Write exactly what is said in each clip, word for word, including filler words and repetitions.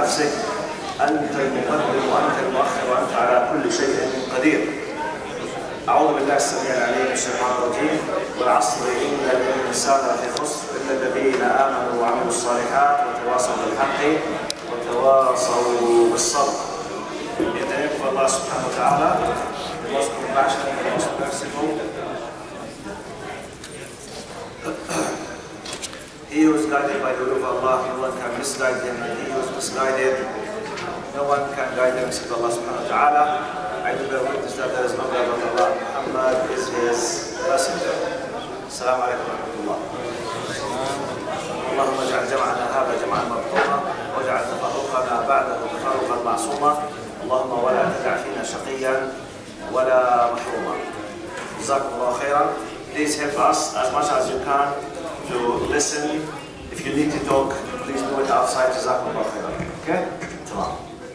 نفسك أنت المقدم وأنت المؤخر وأنت على كل شيء قدير. أعوذ بالله السميع العليم من الشيطان الرجيم. والعصر إن الإنسان لفي خسر إلا الذين آمنوا وعملوا الصالحات وتواصوا بالحق وتواصوا بالصبر. In the name of Allah subhanahu wa ta'ala, the most compassionate and most merciful. He who is guided by the will of Allah, no one can misguide him, and he who is misguided, no one can guide him except Allah subhanahu wa ta'ala. I do bear witness that there is no God but Allah. Muhammad is his messenger. Assalamu alaikum wa rahmatullah. اللهم اجعل جمعنا هذا جمعا مرحوما واجعل تفرقنا بعده تفرقا معصوما اللهم ولا تدع فينا شقيا ولا محروما. جزاكم الله خيرا. Please help us as much as you can to listen. If you need to talk, please do it outside. جزاكم الله خيرا. Okay? تمام.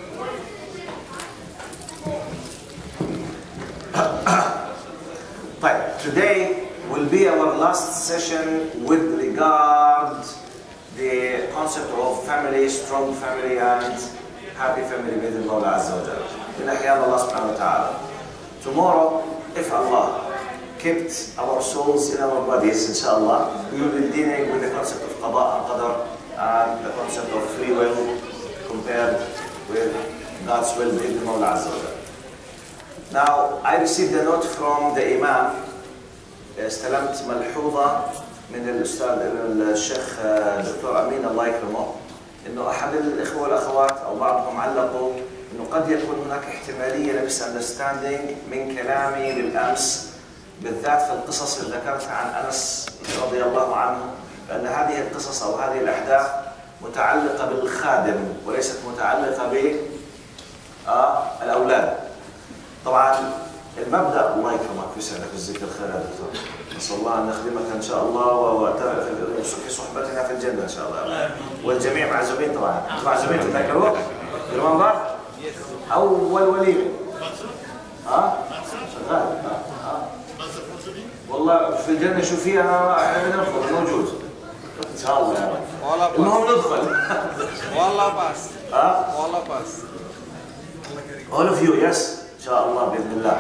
Right. Today will be our last session with regard the concept of family, strong family, and happy family with Allah Azza wa Jalla. In Ahyam Allah subhanahu wa ta'ala. Tomorrow, if Allah kept our souls in our bodies, inshallah, we will be dealing with the concept of qada and qadar and the concept of free will compared with God's will with Allah Azza wa Jalla. Now, I received a note from the Imam. استلمت ملحوظة من الأستاذ الشيخ دكتور أمين الله يكرمه إنه أحد الإخوة والأخوات أو بعضهم علقوا إنه قد يكون هناك احتمالية لمس أندرستاندينج من كلامي بالأمس بالذات في القصص اللي ذكرتها عن أنس رضي الله عنه، لأن هذه القصص أو هذه الأحداث متعلقة بالخادم وليست متعلقة بالأولاد. طبعا المبدأ الله يكرمك ويسعدك ويجزيك الخير يا دكتور. نسأل الله أن نخدمك إن شاء الله وتعرف في صحبتنا في الجنة إن شاء الله. والجميع معزومين طبعا. معزومين تذكروه؟ بالمنبر؟ أول وليمة. ها؟ شغال. ها؟ والله في الجنة شو فيها احنا بندخل موجود. إن شاء الله يا رب. المهم ندخل. والله بس. ها؟ والله بس. All of you, yes. Inshallah, bismillah.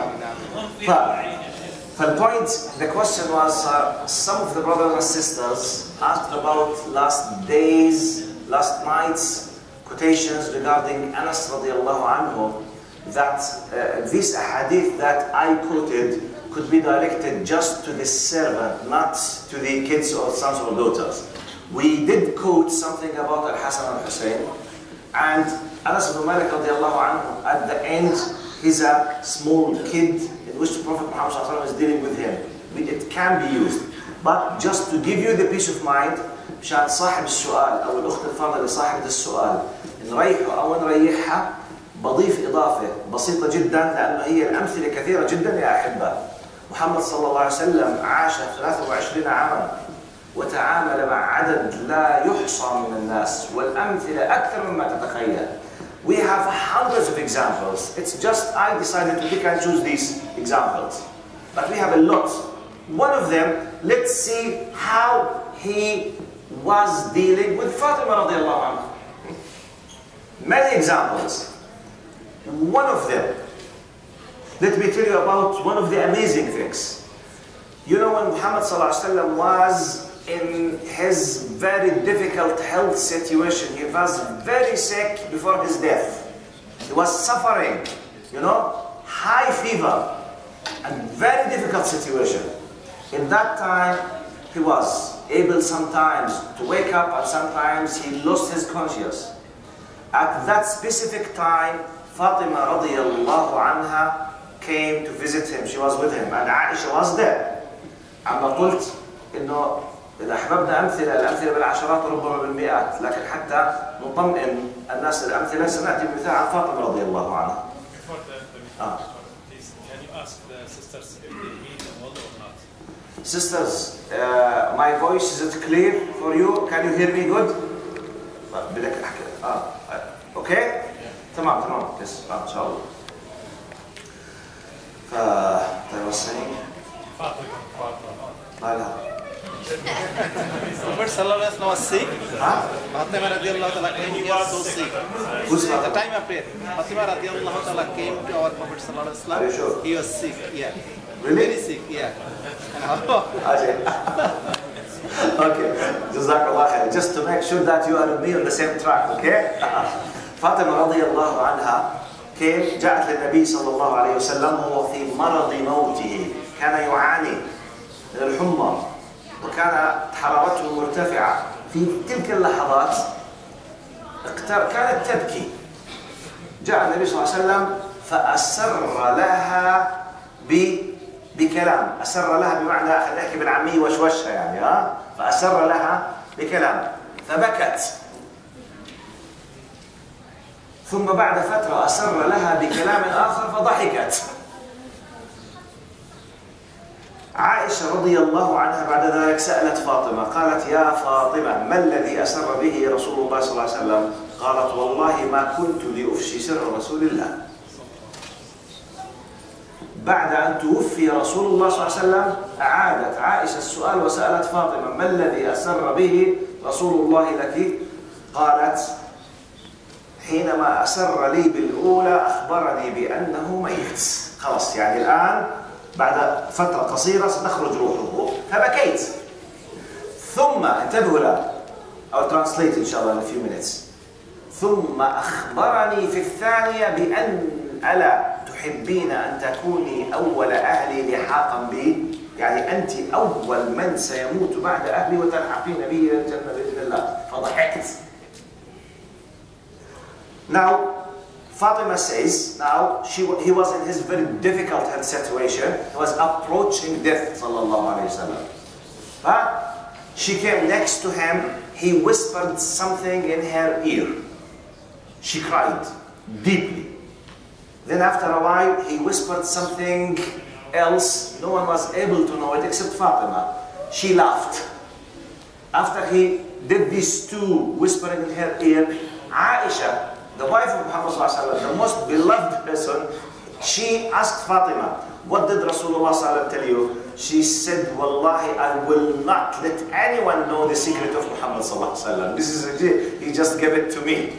For the point, the question was, uh, some of the brothers and sisters asked about last days, last night's quotations regarding Anas radiallahu anhu, that uh, this hadith that I quoted could be directed just to the servant, not to the kids or sons or daughters. We did quote something about Al-Hasan al-Hussein, and Anas ibn Malik radiallahu anhu, at the end, he's a small kid in which the Prophet Muhammad is dealing with him. It can be used. But just to give you the peace of mind, مشان صاحب السؤال أو الأخت الفاضلة صاحبة السؤال نريحه أو نريحها بضيف إضافة بسيطة جدا لأنه هي الأمثلة كثيرة جدا يا أحبة. محمد صلى الله عليه وسلم عاش ثلاثة وعشرين عاما وتعامل مع عدد لا يحصى من الناس والأمثلة أكثر مما تتخيل. We have hundreds of examples. It's just I decided to pick and choose these examples. But we have a lot. One of them, let's see how he was dealing with Fatima radiallahu anha. Many examples. One of them, let me tell you about one of the amazing things. You know, when Muhammad sallallahu alaihi wasallam was in his very difficult health situation, he was very sick before his death. He was suffering, you know, high fever and very difficult situation. In that time, he was able sometimes to wake up and sometimes he lost his consciousness. At that specific time, Fatima radiallahu anha came to visit him. She was with him and Aisha was there. أما قلت إنه إذا أحببنا أمثلة الأمثلة بالعشرات وربما بالمئات، لكن حتى نطمئن الناس الأمثلة سنأتي بمثال عن فاطمة رضي الله عنها. آه. Can you ask the sisters if they meet the mother or not? Sisters, uh, my voice is it clear for you? Can you hear me good? بدك أحكي. آه. أوكي؟ تمام تمام. يس. آه إن شاء الله. ف I was saying. Fatima. لا لا. Prophet sallallahu alaihi wasallam was sick. Huh? Fatima radiallahu ta'ala came, he was so sick. Who's At the Fatima? time of prayer, Fatima radiallahu ta'ala came to our Prophet sallallahu alaihi Are you sure? wasallam. He was sick, yeah. Really? Very sick, yeah. And how? Ajay. Okay, Jazakallah khair. Just to make sure that you are with me on the same track, okay? Fatima radiallahu anha came, جاءت للنبي صلى الله عليه وسلم وهو في مرض موته، كان يعاني من الحمى وكان حرارته مرتفعة. في تلك اللحظات كانت تبكي. جاء النبي صلى الله عليه وسلم فأسر لها ب بكلام، أسر لها بمعنى خلينا نحكي بالعامية وشوشها يعني ها، فأسر لها بكلام فبكت. ثم بعد فترة أسر لها بكلام آخر فضحكت. عائشة رضي الله عنها بعد ذلك سألت فاطمة قالت يا فاطمة ما الذي أسر به رسول الله صلى الله عليه وسلم؟ قالت والله ما كنت لأفشي سر رسول الله. بعد أن توفي رسول الله صلى الله عليه وسلم أعادت عائشة السؤال وسألت فاطمة ما الذي أسر به رسول الله لك؟ قالت حينما أسر لي بالأولى أخبرني بأنه ميت. خلاص يعني الآن بعد فترة قصيرة ستخرج روحه فبكيت. ثم انتبهوا لا I'll translate إن شاء الله in a few minutes. ثم أخبرني في الثانية بأن ألا تحبين أن تكوني أول أهلي لحاقا بي، يعني أنت أول من سيموت بعد أهلي وتلحقين بي إلى الجنة بإذن الله. فضحكت. Now Fatima says, now she, he was in his very difficult health situation. He was approaching death, sallallahu alayhi wa sallam. But she came next to him. He whispered something in her ear. She cried deeply. Then after a while, he whispered something else. No one was able to know it except Fatima. She laughed. After he did these two whispering in her ear, Aisha, the wife of Muhammad sallallahu alaihi wasallam, the most beloved person, she asked Fatima, what did Rasulullah sallallahu alaihi wasallam tell you? She said, Wallahi, I will not let anyone know the secret of Muhammad sallallahu alaihi wasallam. This is, he just gave it to me.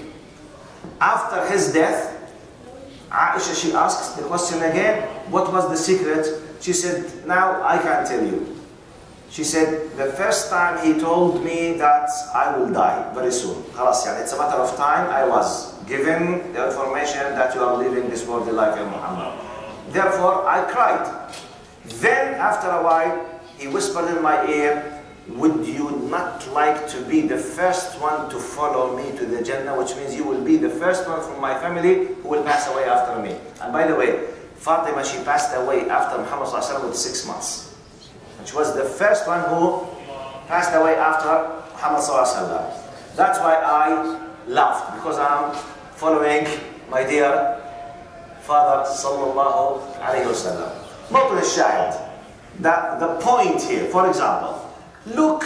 After his death, Aisha, she asks the question again, what was the secret? She said, now I can't tell you. She said, the first time he told me that I will die very soon. Khalas, yani, it's a matter of time. I was given the information that you are living this worldly life in Muhammad. Therefore, I cried. Then, after a while, he whispered in my ear, would you not like to be the first one to follow me to the Jannah, which means you will be the first one from my family who will pass away after me. And by the way, Fatima, she passed away after Muhammad sallallahu alaihi wasallam with six months. And she was the first one who passed away after Muhammad sallallahu alaihi wasallam. That's why I laughed, because I'm following my dear father sallallahu alaihi wasallam. موطن الشاهد. The, the point here, for example, look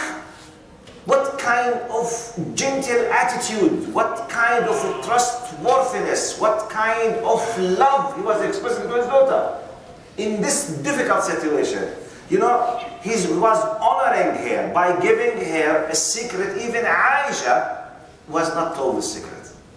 what kind of gentle attitude, what kind of trustworthiness, what kind of love he was expressing to his daughter in this difficult situation. You know, he was honoring her by giving her a secret. Even Aisha was not told the secret.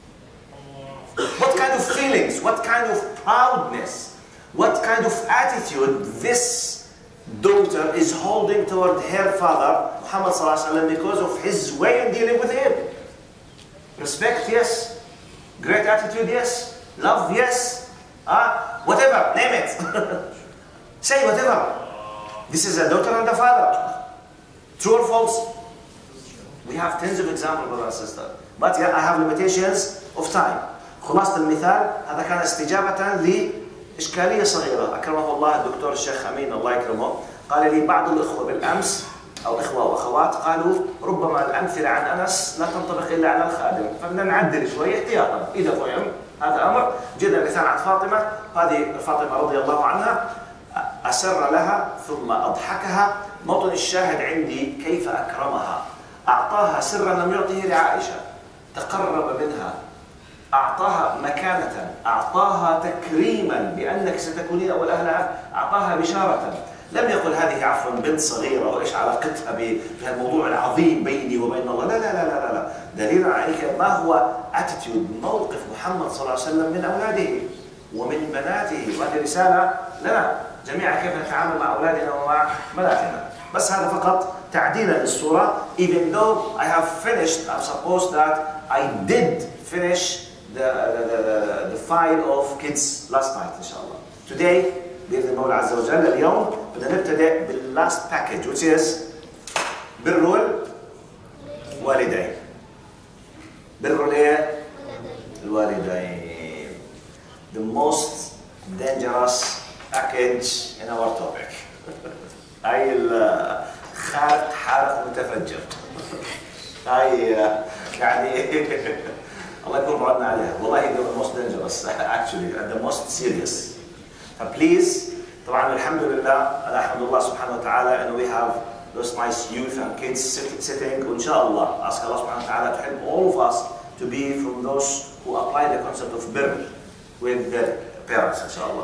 What kind of feelings, what kind of proudness, what kind of attitude this daughter is holding toward her father, Muhammad sallallahu alaihi wasallam, because of his way in dealing with him. Respect, yes. Great attitude, yes. Love, yes. Ah, whatever, name it. Say whatever. This is a daughter and a father. True or false? We have tens of examples, brother and sister. But yeah, I have limitations of time. خلاصة المثال هذا كان استجابة لإشكالية صغيرة أكرمه الله الدكتور الشيخ أمين الله يكرمه. قال لي بعض الأخوة بالأمس أو إخوة وأخوات قالوا ربما الأمثلة عن أنس لا تنطبق إلا على الخادم، فبدنا نعدل شوي احتياطا إذا فهم هذا أمر. جدا مثال عن فاطمة، هذه فاطمة رضي الله عنها أسر لها ثم أضحكها. موطن الشاهد عندي كيف أكرمها، أعطاها سرا لم يعطه لعائشة، تقرب منها، أعطاها مكانة، أعطاها تكريما بأنك ستكونين أول أهلها، أعطاها بشارة. لم يقل هذه عفوا بنت صغيرة وإيش علاقتها بهالموضوع العظيم بيني وبين الله. لا لا لا لا لا. دليل على ما هو attitude موقف محمد صلى الله عليه وسلم من أولاده ومن بناته، وهذه رسالة لنا جميعا كيف نتعامل مع أولادنا ومع بناتنا. بس هذا فقط تعديلا للصورة. Even though I have finished, I'm supposed that I did finish the, the, the, the file of kids last night إن شاء الله. Today بإذن المولى عز وجل اليوم بدنا نبتدئ باللاست باكج which is بر الوالدين. بر الايه؟ الوالدين. The most dangerous package in our topic. هاي الخارق حارق متفجر. هاي يعني الله يكون بعدنا عليها. والله هي the most dangerous actually and the most serious. فبليز طبعا الحمد لله أنا أحمد الله سبحانه وتعالى إنه we have those nice youth and kids sitting وإن شاء الله ask Allah سبحانه وتعالى to help all of us to be from those who apply the concept of birr with their parents إن شاء الله.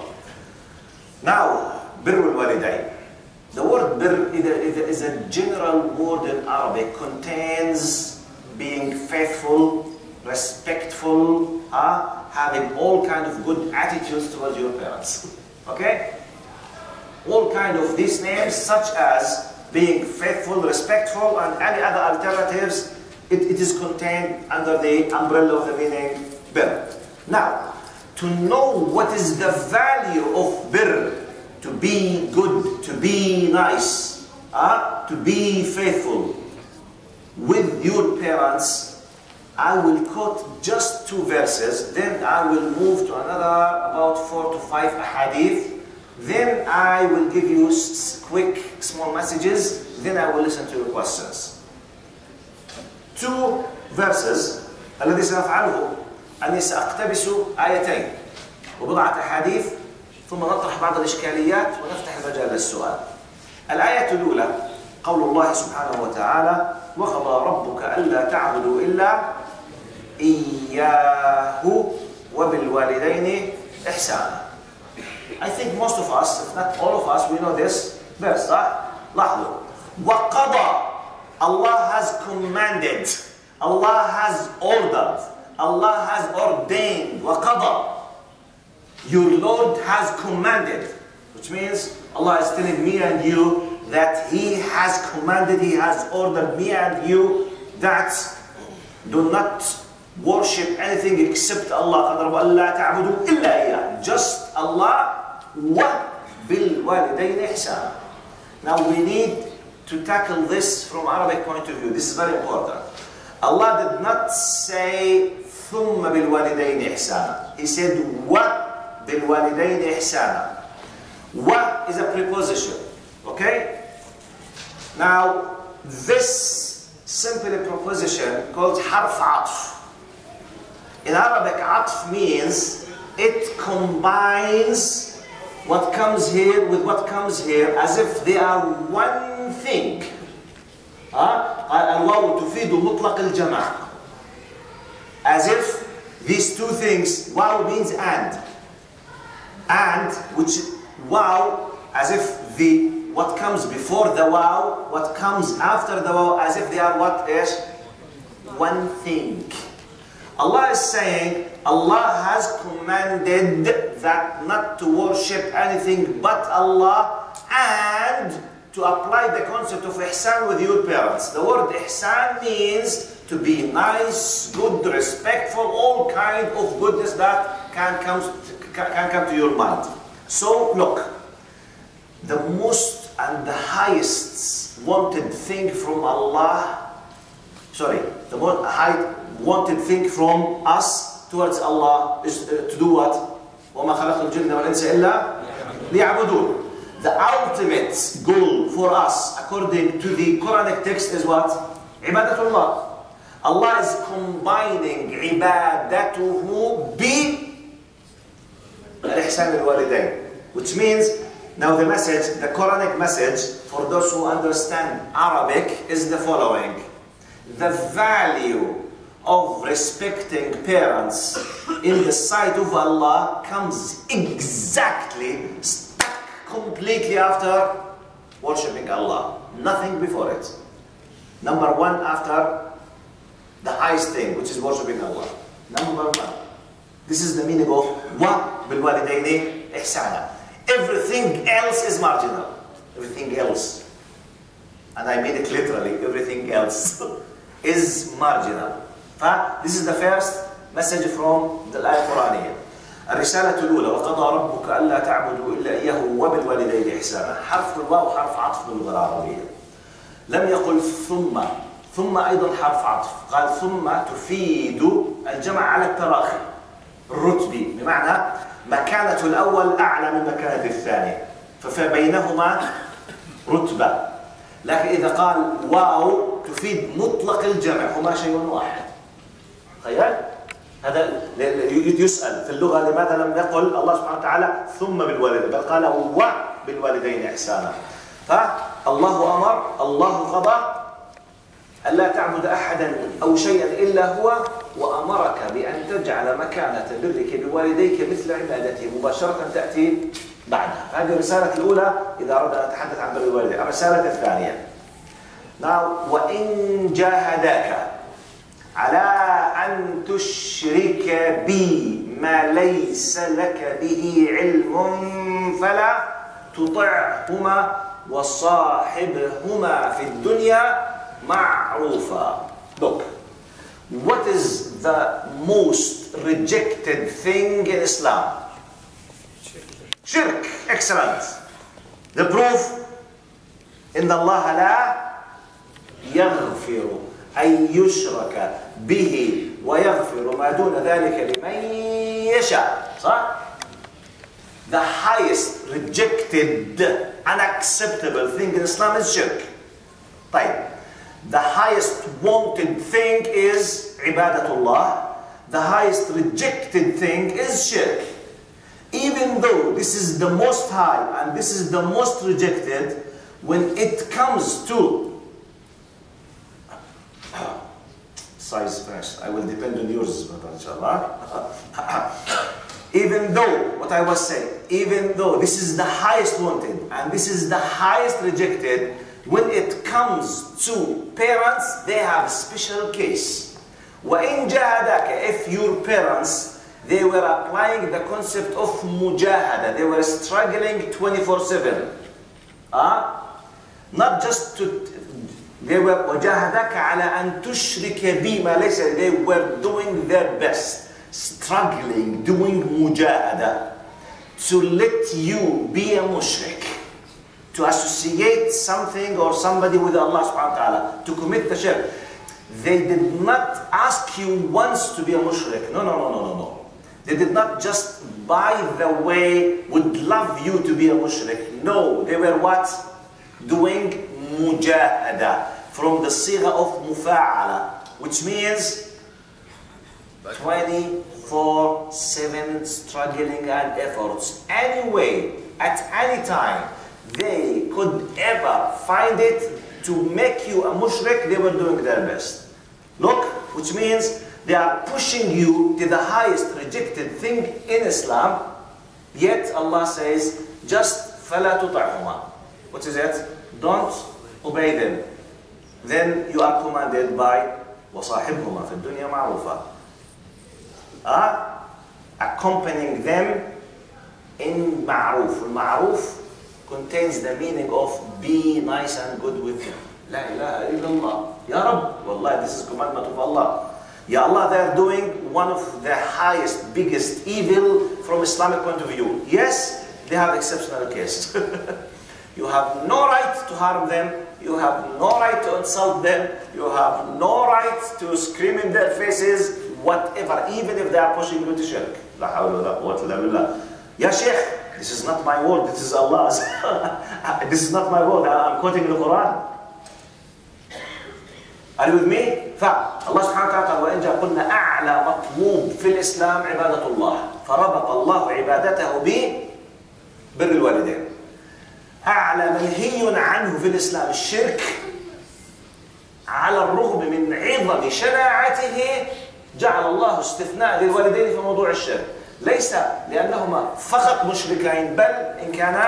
Now بر الوالدين. The word birr is a general word in Arabic, contains being faithful, respectful, uh, having all kind of good attitudes towards your parents. Okay? All kind of these names such as being faithful, respectful, and any other alternatives, it, it is contained under the umbrella of the meaning birr. Now, to know what is the value of birr, to be good, to be nice, uh, to be faithful with your parents, I will quote just two verses, then I will move to another about four to five hadith, then I will give you quick small messages, then I will listen to your questions. Two verses الذي سنفعله أني سأقتبس آيتين وبضعة أحاديث ثم نطرح بعض الإشكاليات ونفتح المجال للسؤال. الآية الأولى قول الله سبحانه وتعالى وقضى ربك ألا تعبدوا إلا إياه وبالوالدين إحسانا. I think most of us, if not all of us, we know this verse. لاحظوا وقضى. Allah has commanded, Allah has ordered, Allah has ordained. وقضى. Your Lord has commanded, which means Allah is telling me and you that He has commanded, He has ordered me and you that do not worship anything except Allah. Just Allah. وَبِالْوَالِدَيْنِ إِحْسَانًا. Now we need to tackle this from Arabic point of view. This is very important. Allah did not say ثُمَّ بِالْوَالِدَيْنِ إِحْسَانًا. He said وَبِالْوَالِدَيْنِ إِحْسَانًا. Wa is a preposition. Okay? Now this simple preposition called حرف عطف. In Arabic, عطف means it combines what comes here with what comes here as if they are one thing. الواو تفيد مطلق الجمع. As if these two things, wow means and. And, which, wow, as if the, what comes before the wow, what comes after the wow, as if they are what is? One thing. Allah is saying, Allah has commanded that not to worship anything but Allah and to apply the concept of ihsan with your parents. The word ihsan means to be nice, good, respectful, all kind of goodness that can come, can come to your mind. So look, the most and the highest wanted thing from Allah, sorry, the most high wanted thing from us towards Allah is uh, to do what? وَمَا خَلَقْتُ الْجِنَّ وَالْإِنسَ إِلَّا لِيَعْبُدُونَ. The ultimate goal for us, according to the Quranic text, is what? Ibadatullah. Allah is combining ibadatuhu bi al-ihsan al-walidayn, which means, now the message, the Quranic message for those who understand Arabic is the following. The value of respecting parents in the sight of Allah comes exactly, stuck completely after worshipping Allah. Nothing before it. Number one after the highest thing, which is worshipping Allah. Number one. This is the meaning of wa bil-Walidayn ihsana. Everything else is marginal. Everything else. And I mean it literally. Everything else is marginal. This is the first message from the ayah Quraniya. الرسالة الأولى وقضى ربك ألا تعبدوا إلا إياه وبالوالدين إحسانا. حرف الواو حرف عطف باللغة العربية. لم يقل ثم. ثم أيضا حرف عطف. قال ثم تفيد الجمع على التراخي الرتبي، بمعنى مكانة الأول أعلى من مكانة الثاني، فبينهما رتبة. لكن إذا قال واو تفيد مطلق الجمع، هما شيء واحد. تخيل؟ هذا يسأل في اللغة لماذا لم يقل الله سبحانه وتعالى ثم بالوالدين، بل قال وبالوالدين إحسانا. فالله أمر، الله قضى ألا تعبد أحدا أو شيئا إلا هو، وأمرك بأن تجعل مكانة برك بوالديك مثل عبادته، مباشرة تأتي بعدها. هذه الرسالة الأولى إذا أردنا أن نتحدث عن بر الوالدين. الرسالة الثانية Now, وإن جاهداك على أن تشرك بي ما ليس لك به علم فلا تطعهما وصاحبهما في الدنيا معروفا. Look, what is the most rejected thing in Islam? Shirk. Excellent. The proof إن الله لا يغفر أن يشرك به ويغفر ما دون ذلك لمن يشاء. صح؟ The highest rejected, unacceptable thing in Islam is shirk. طيب. The highest wanted thing is ibadatullah. The highest rejected thing is shirk. Even though this is the most high and this is the most rejected, when it comes to size first, I will depend on yours, inshallah. Even though, what I was saying, even though this is the highest wanted and this is the highest rejected, when it comes to parents, they have a special case. وَإِنْ جَاهَدَاكَ, if your parents, they were applying the concept of mujahada, they were struggling twenty-four seven. Uh, not just to, they were وَجَاهَدَاكَ عَلَى أَن تُشْرِكَ بِي مَا لَيْسَ, they were doing their best, struggling, doing mujahada, to let you be a mushrik, to associate something or somebody with Allah subhanahu wa ta'ala, to commit the shirk. They did not ask you once to be a mushrik. No, no, no, no, no, no. They did not just, by the way, would love you to be a mushrik. No, they were what? Doing mujahada, from the sigha of mufa'ala, which means twenty-four seven struggling and efforts. Anyway, at any time, they could ever find it to make you a mushrik, they were doing their best. Look, which means they are pushing you to the highest rejected thing in Islam, yet Allah says, just فَلَا تُطَعْهُمَا. What is it? Don't obey them. Then you are commanded by وَصَاحِبْهُمَا فِي الدُّنْيَا مَعْرُوفًا. Ah, accompanying them in ma'ruf. Ma'ruf contains the meaning of be nice and good with him. La ilaha illallah. Ya Rabb. Wallah, this is commandment of Allah. Ya Allah, they are doing one of the highest, biggest evil from Islamic point of view. Yes, they have exceptional cases. You have no right to harm them. You have no right to insult them. You have no right to scream in their faces, whatever, even if they are pushing you to shirk. La hawla wa la quwwata illa billah. Ya Sheikh, this is not my word, this is Allah's. This is not my word, I'm quoting the Quran. Are you with me? فالله سبحانه وتعالى وإن جاء قلنا أعلى مطلوب في الإسلام عبادة الله، فربط الله عبادته ببر الوالدين. أعلى منهي عنه في الإسلام الشرك، على الرغم من عظم شناعته جعل الله استثناء للوالدين في موضوع الشرك، ليس لأنهما فقط مشركين، بل إن كانا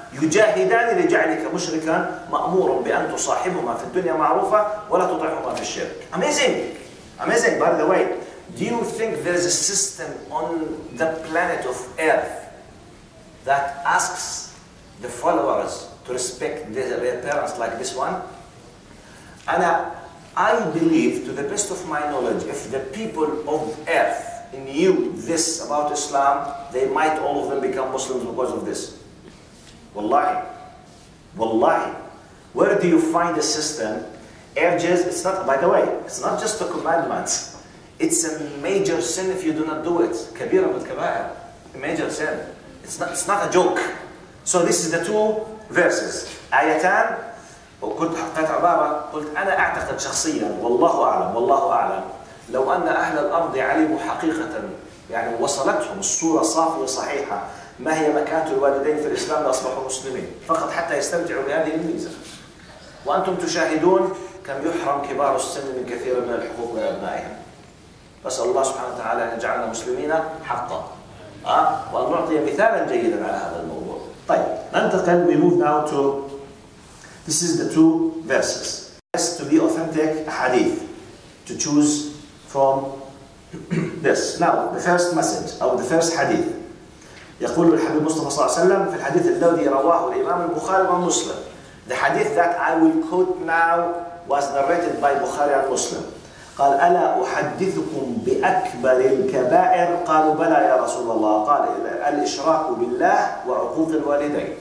يجاهدان لجعلك مشركا مأمور بأن تصاحبهما في الدنيا معروفة ولا تطيعهما في الشرك. Amazing! Amazing, by the way. Do you think there is a system on the planet of Earth that asks the followers to respect their parents like this one? And I, I believe, to the best of my knowledge, if the people of Earth knew this about Islam, they might all of them become Muslims because of this. Wallahi. Wallahi. Where do you find a system urges, it's not, by the way, it's not just a commandment. It's a major sin if you do not do it. كبيرة من الكبائر. A major sin. It's not, it's not a joke. So this is the two verses. آيتان وكنت حطيت عبارة قلت أنا أعتقد شخصيا والله أعلم والله أعلم لو أن أهل الأرض علموا حقيقة يعني وصلتهم الصورة صافية صحيحة ما هي مكانة الوالدين في الإسلام لأصبحوا مسلمين فقط حتى يستمتعوا بهذه الميزة. وأنتم تشاهدون كم يحرم كبار السن من كثير من الحقوق لأبنائهم. أسأل الله سبحانه وتعالى أن يجعلنا مسلمين حقا. أه؟ وأن نعطي مثالا جيدا على هذا الموضوع. طيب ننتقل. We move now to this is the two verses. Has to be authentic hadith to choose from this. Now the first message or the first hadith. يقول الحبيب المصطفى صلى الله عليه وسلم في الحديث الذي رواه الإمام البخاري ومسلم. The hadith that I will quote now was narrated by Bukhari and Muslim. قال ألا أحدثكم بأكبر الكبائر قالوا بلى يا رسول الله قال الإشراك بالله وعقوق الوالدين.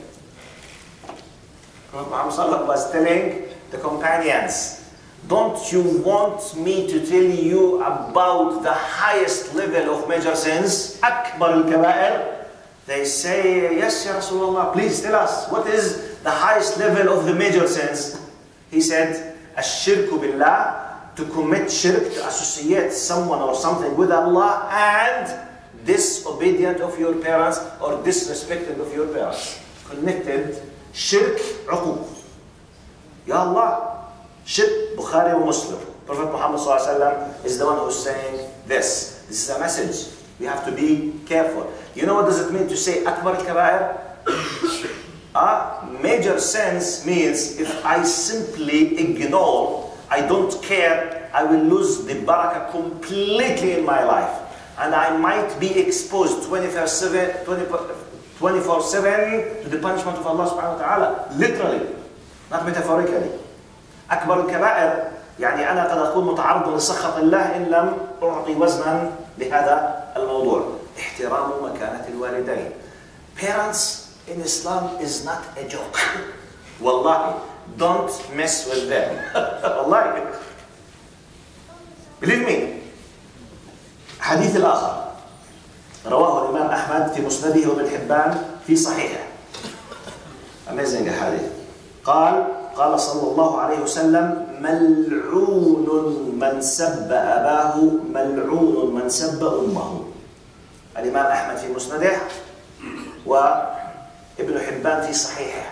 Muhammad sallallahu was telling the companions, don't you want me to tell you about the highest level of major sins? أكبر الكبائر. They say, yes ya Rasulullah, please tell us what is the highest level of the major sins. He said الشرك بالله, to commit shirk, to associate someone or something with Allah, and disobedient of your parents or disrespected of your parents. Connected shirk, uquq. Ya Allah, shirk, Bukhari and Muslim. Prophet Muhammad sallallahu alaihi wasallam is the one who's saying this. This is a message. We have to be careful. You know what does it mean to say akbar kabair? Ah, major sins means if I simply ignore, I don't care, I will lose the barakah completely in my life. And I might be exposed twenty-four seven to the punishment of Allah subhanahu wa ta'ala. Literally, not metaphorically. أكبر الكبائر يعني أنا قد أكون متعرض لسخط الله إن لم أعطي وزنا لهذا الموضوع. احترام مكانة الوالدين. Parents in Islam is not a joke. Wallahi. Don't mess with them. والله. Believe me. حديث الآخر رواه الإمام أحمد في مسنده وابن حبان في صحيحه. Amazing حديث. قال قال صلى الله عليه وسلم ملعون من سب أباه ملعون من سب أمه. الإمام أحمد في مسنده وابن حبان في صحيحه.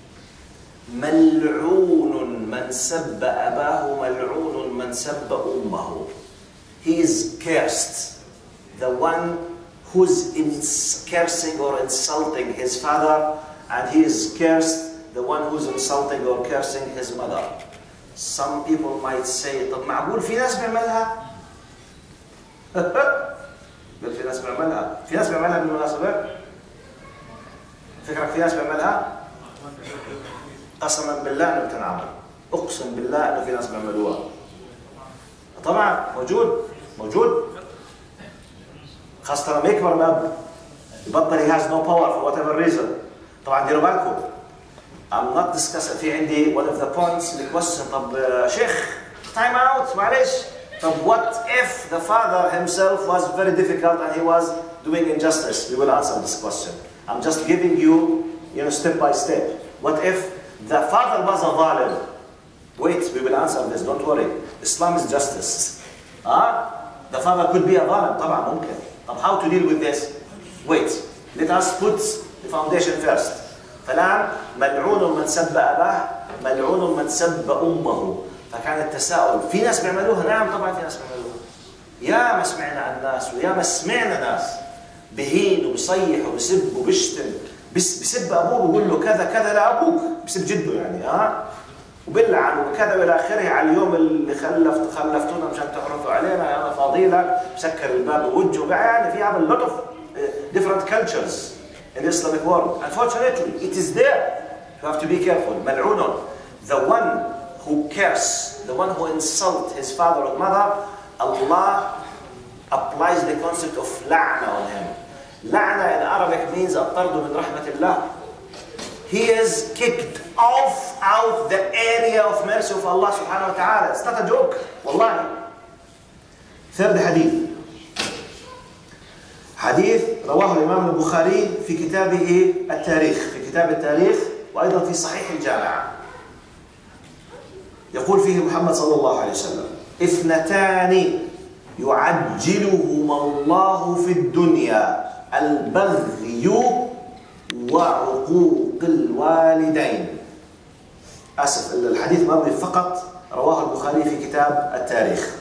ملعون من سب أباه ملعون من سب أمه. He is cursed. The one who's cursing or insulting his father, and he is cursed the one who's insulting or cursing his mother. Some people might say, طب معقول في ناس بيعملها؟ بل في ناس بيعملها. في ناس بيعملها بالمناسبة؟ فكرك في ناس بيعملها؟ قسما بالله انه بتنعمل. اقسم بالله انه في ناس بيعملوها. طبعا موجود موجود. خاصة لما يكبر الأب يبطل he has no power for whatever reason. طبعا ديروا بالكم. I'm not discussing في عندي one of the points the question. طب شيخ time out معلش. طب what if the father himself was very difficult and he was doing injustice? We will answer this question. I'm just giving you, you know, step by step. What if the father was a zalim? Wait, we will answer this. Don't worry. Islam is justice. Ah, the father could be a zalim. طبعا ممكن. طب how to deal with this? Wait. Let us put the foundation first. فالآن ملعون من سب أباه ملعون من سب أمه. فكان التساؤل في ناس بيعملوها؟ نعم طبعا في ناس بيعملوها. يا ما سمعنا عن ناس ويا ما سمعنا ناس بهين وبصيح وبسب وبشتم بس بسب ابوه بيقول له كذا كذا لابوك، بسب جده يعني ها، وبلعن وكذا والى اخره على اليوم اللي خلفت خلفتونا مشان تعرفوا علينا انا فاضي لك، مسكر الباب بوجهه، يعني في هذا lot of different cultures in the Islamic world. Unfortunately, it is there. You have to be careful. ملعون. The one who curse, the one who insult his father or mother, Allah applies the concept of لعنة on him. لعنة in Arabic means الطرد من رحمة الله. He is kicked off out the area of mercy of Allah subhanahu wa ta'ala. It's not a joke. والله. Third hadith. حديث رواه الإمام البخاري في كتابه التاريخ، في كتاب التاريخ وأيضا في صحيح الجامع. يقول فيه محمد صلى الله عليه وسلم: اثنتان يعجلهما الله في الدنيا البغي وعقوق الوالدين. آسف، الحديث مروي فقط رواه البخاري في كتاب التاريخ.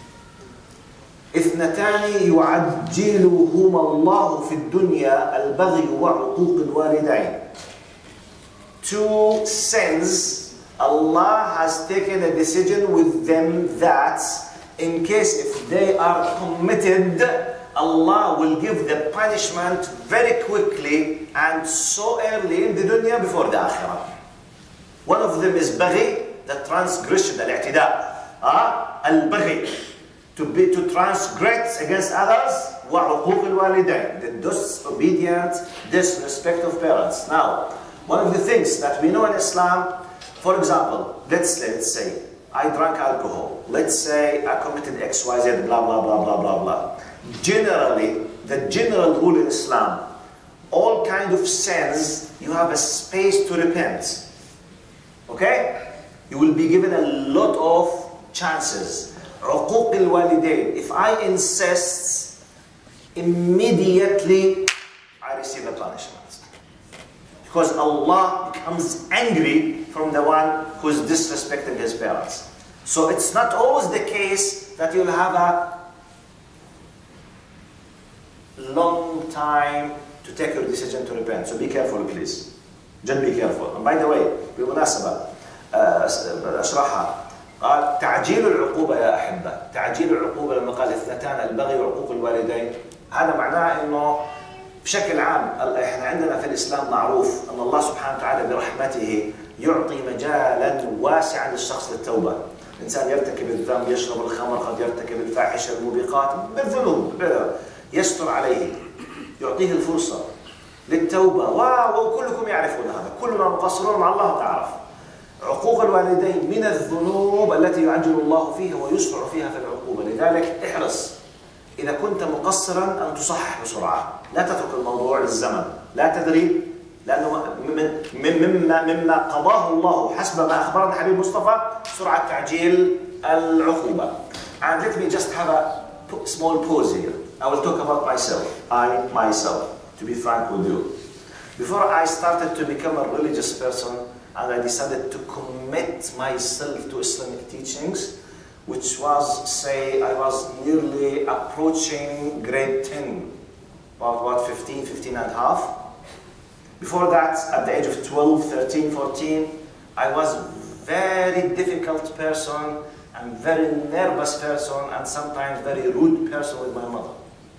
اثنتان يعجلهما الله في الدنيا البغي وعقوق الوالدين. Two sins Allah has taken a decision with them that in case if they are committed, Allah will give the punishment very quickly and so early in the dunya before the akhirah. One of them is baghi, the transgression, الاعتداء. Ah, al-baghi, to be to transgress against others. وعقوق الوالدين, the disobedient, disrespect of parents. Now, one of the things that we know in Islam, for example, let's let's say I drank alcohol. Let's say I committed X, Y, Z, blah blah blah blah blah blah. Generally, the general rule in Islam, all kind of sins, you have a space to repent. Okay? You will be given a lot of chances. عقوق الوالدين. If I insist, immediately I receive a punishment. Because Allah becomes angry from the one who is disrespecting his parents. So it's not always the case that you'll have a long time to take your decision to repent. So be careful, please. Just be careful. And by the way, بالمناسبة أشرحها. قال تعجيل العقوبة يا أحبة. تعجيل العقوبة لما قال اثنتان البغي وعقوق الوالدين، هذا معناه إنه بشكل عام احنا عندنا في الإسلام معروف أن الله سبحانه وتعالى برحمته يعطي مجالا واسعا للشخص للتوبة. الإنسان يرتكب الذنب، يشرب الخمر، قد يرتكب الفاحشة، الموبقات، بالذنوب، يستر عليه، يعطيه الفرصة للتوبة، وكلكم يعرفون هذا، كلنا مقصرون مع الله تعالى. عقوق الوالدين من الذنوب التي يعجل الله فيها ويسرع فيها في العقوبة، لذلك احرص إذا كنت مقصرا أن تصحح بسرعة، لا تترك الموضوع للزمن، لا تدري، لأنه من مما مما قضاه الله حسب ما أخبرنا حبيب مصطفى سرعة تعجيل العقوبة. And let me just have a small pause here. I will talk about myself. I myself, to be frank with you. Before I started to become a religious person and I decided to commit myself to Islamic teachings, which was, say, I was nearly approaching grade ten, about what, fifteen, fifteen and a half. Before that, at the age of twelve, thirteen, fourteen, I was very difficult person and very nervous person and sometimes very rude person with my mother.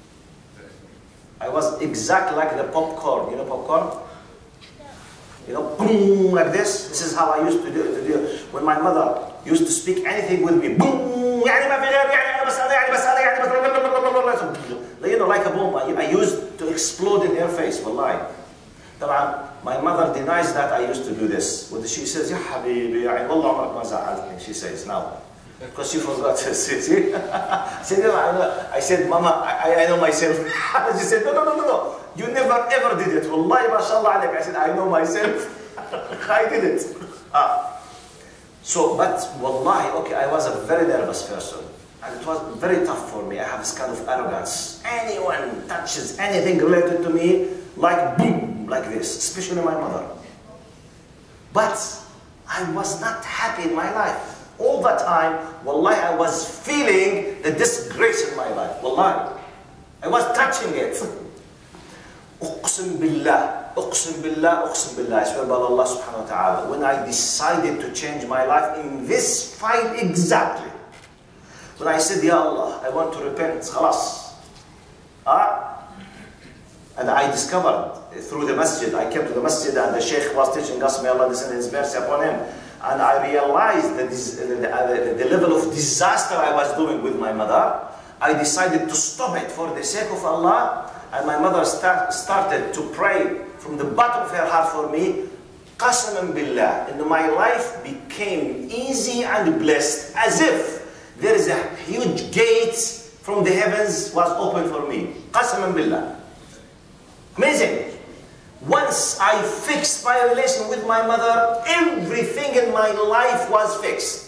I was exactly like the popcorn, you know popcorn? You know, boom, like this. This is how I used to do it. When my mother used to speak anything with me, boom, يعني ما في غير يعني أنا بس أنا يعني بس أنا يعني بس you know, like a bomb. I, I used to explode in her face, wallahi. طبعا my mother denies that I used to do this. What she says, يا حبيبي يعني والله عمرك ما زعلتني. She says now, because she forgot. See, I said, Mama, I, I know myself. She said, no, no, no, no, no. You never ever did it. Wallahi, mashallah alayk. I said, I know myself. I did it. Ah. So, but wallahi, okay, I was a very nervous person. And it was very tough for me. I have this kind of arrogance. Anyone touches anything related to me, like boom, like this, especially my mother. But I was not happy in my life. All the time, wallahi, I was feeling the disgrace in my life. Wallahi. I was touching it. أقسم بالله. أقسم بالله, أقسم بالله, I swear by Allah subhanahu wa ta'ala, when I decided to change my life in this fight exactly, when I said, Ya Allah, I want to repent, خلاص. Ah, and I discovered through the masjid, I came to the masjid and the sheikh was teaching us, may Allah descend his mercy upon him, and I realized that this, the, the, the level of disaster I was doing with my mother. I decided to stop it for the sake of Allah, and my mother start, started to pray from the bottom of her heart for me. Qasaman billah, and my life became easy and blessed, as if there is a huge gate from the heavens was open for me. Qasaman billah. Amazing. Once I fixed my relation with my mother, everything in my life was fixed.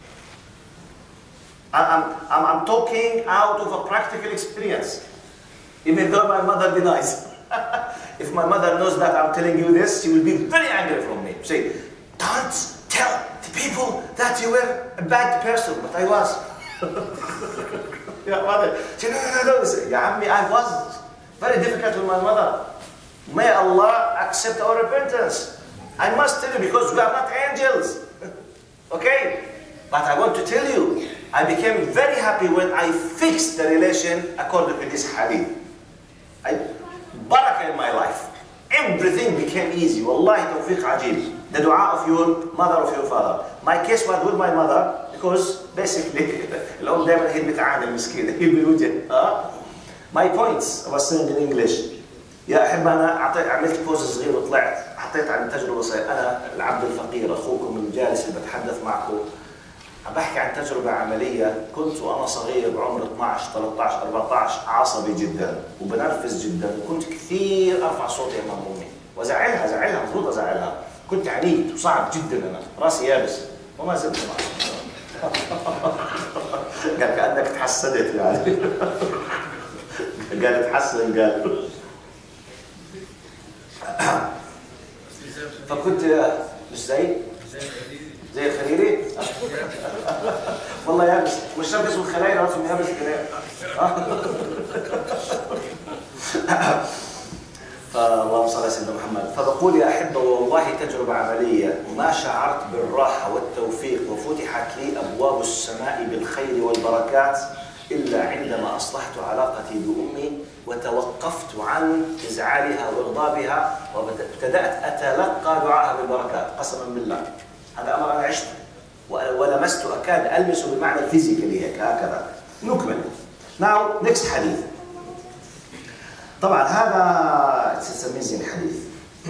I'm, I'm, I'm talking out of a practical experience. Even though my mother denies. If my mother knows that I'm telling you this, she will be very angry from me. Say, don't tell the people that you were a bad person, but I was. Yeah, mother. Say, no, no, no, no. Say, yeah, I was very difficult with my mother. May Allah accept our repentance. I must tell you because we are not angels. Okay? But I want to tell you, I became very happy when I fixed the relation according to this hadith. I barakah in my life. Everything became easy. Wallahi tawfiq ajib. The dua of your mother, of your father. My case was with my mother because basically, الأم دائما هي المتعانة المسكينة هي بالوجه. My points I was saying in English. يا أحب أنا أعطيت عملت بوز صغير وطلعت حطيت عن تجربة صغيرة. أنا العبد الفقير أخوكم الجالس اللي بتحدث معكم. عم بحكي عن تجربة عملية. كنت وأنا صغير بعمر اثنعش ثلاثطعش أربعطعش عصبي جدا وبنرفز جدا وكنت كثير أرفع صوتي أمام أمي وأزعلها زعلها مفروض أزعلها. كنت عنيد وصعب جدا أنا راسي يابس وما زلت معه. قال كأنك تحسدت يعني. قال تحسن قال. فكنت مش زي زي الخليلي. والله يابس مش شرط اسمه الخلايل راسه يابس كده. فاللهم صل على سيدنا محمد. فبقول يا أحبة والله تجربة عملية ما شعرت بالراحة والتوفيق وفتحت لي أبواب السماء بالخير والبركات إلا عندما أصلحت علاقتي بأمي وتوقفت عن إزعالها وإغضابها وابتدأت أتلقى دعاءها بالبركات قسما بالله. هذا أمر أنا عشته ولمست أكاد ألمسه بالمعنى الفيزيكالي هيك هكذا. نكمل. Now next حديث. طبعا هذا it's amazing حديث.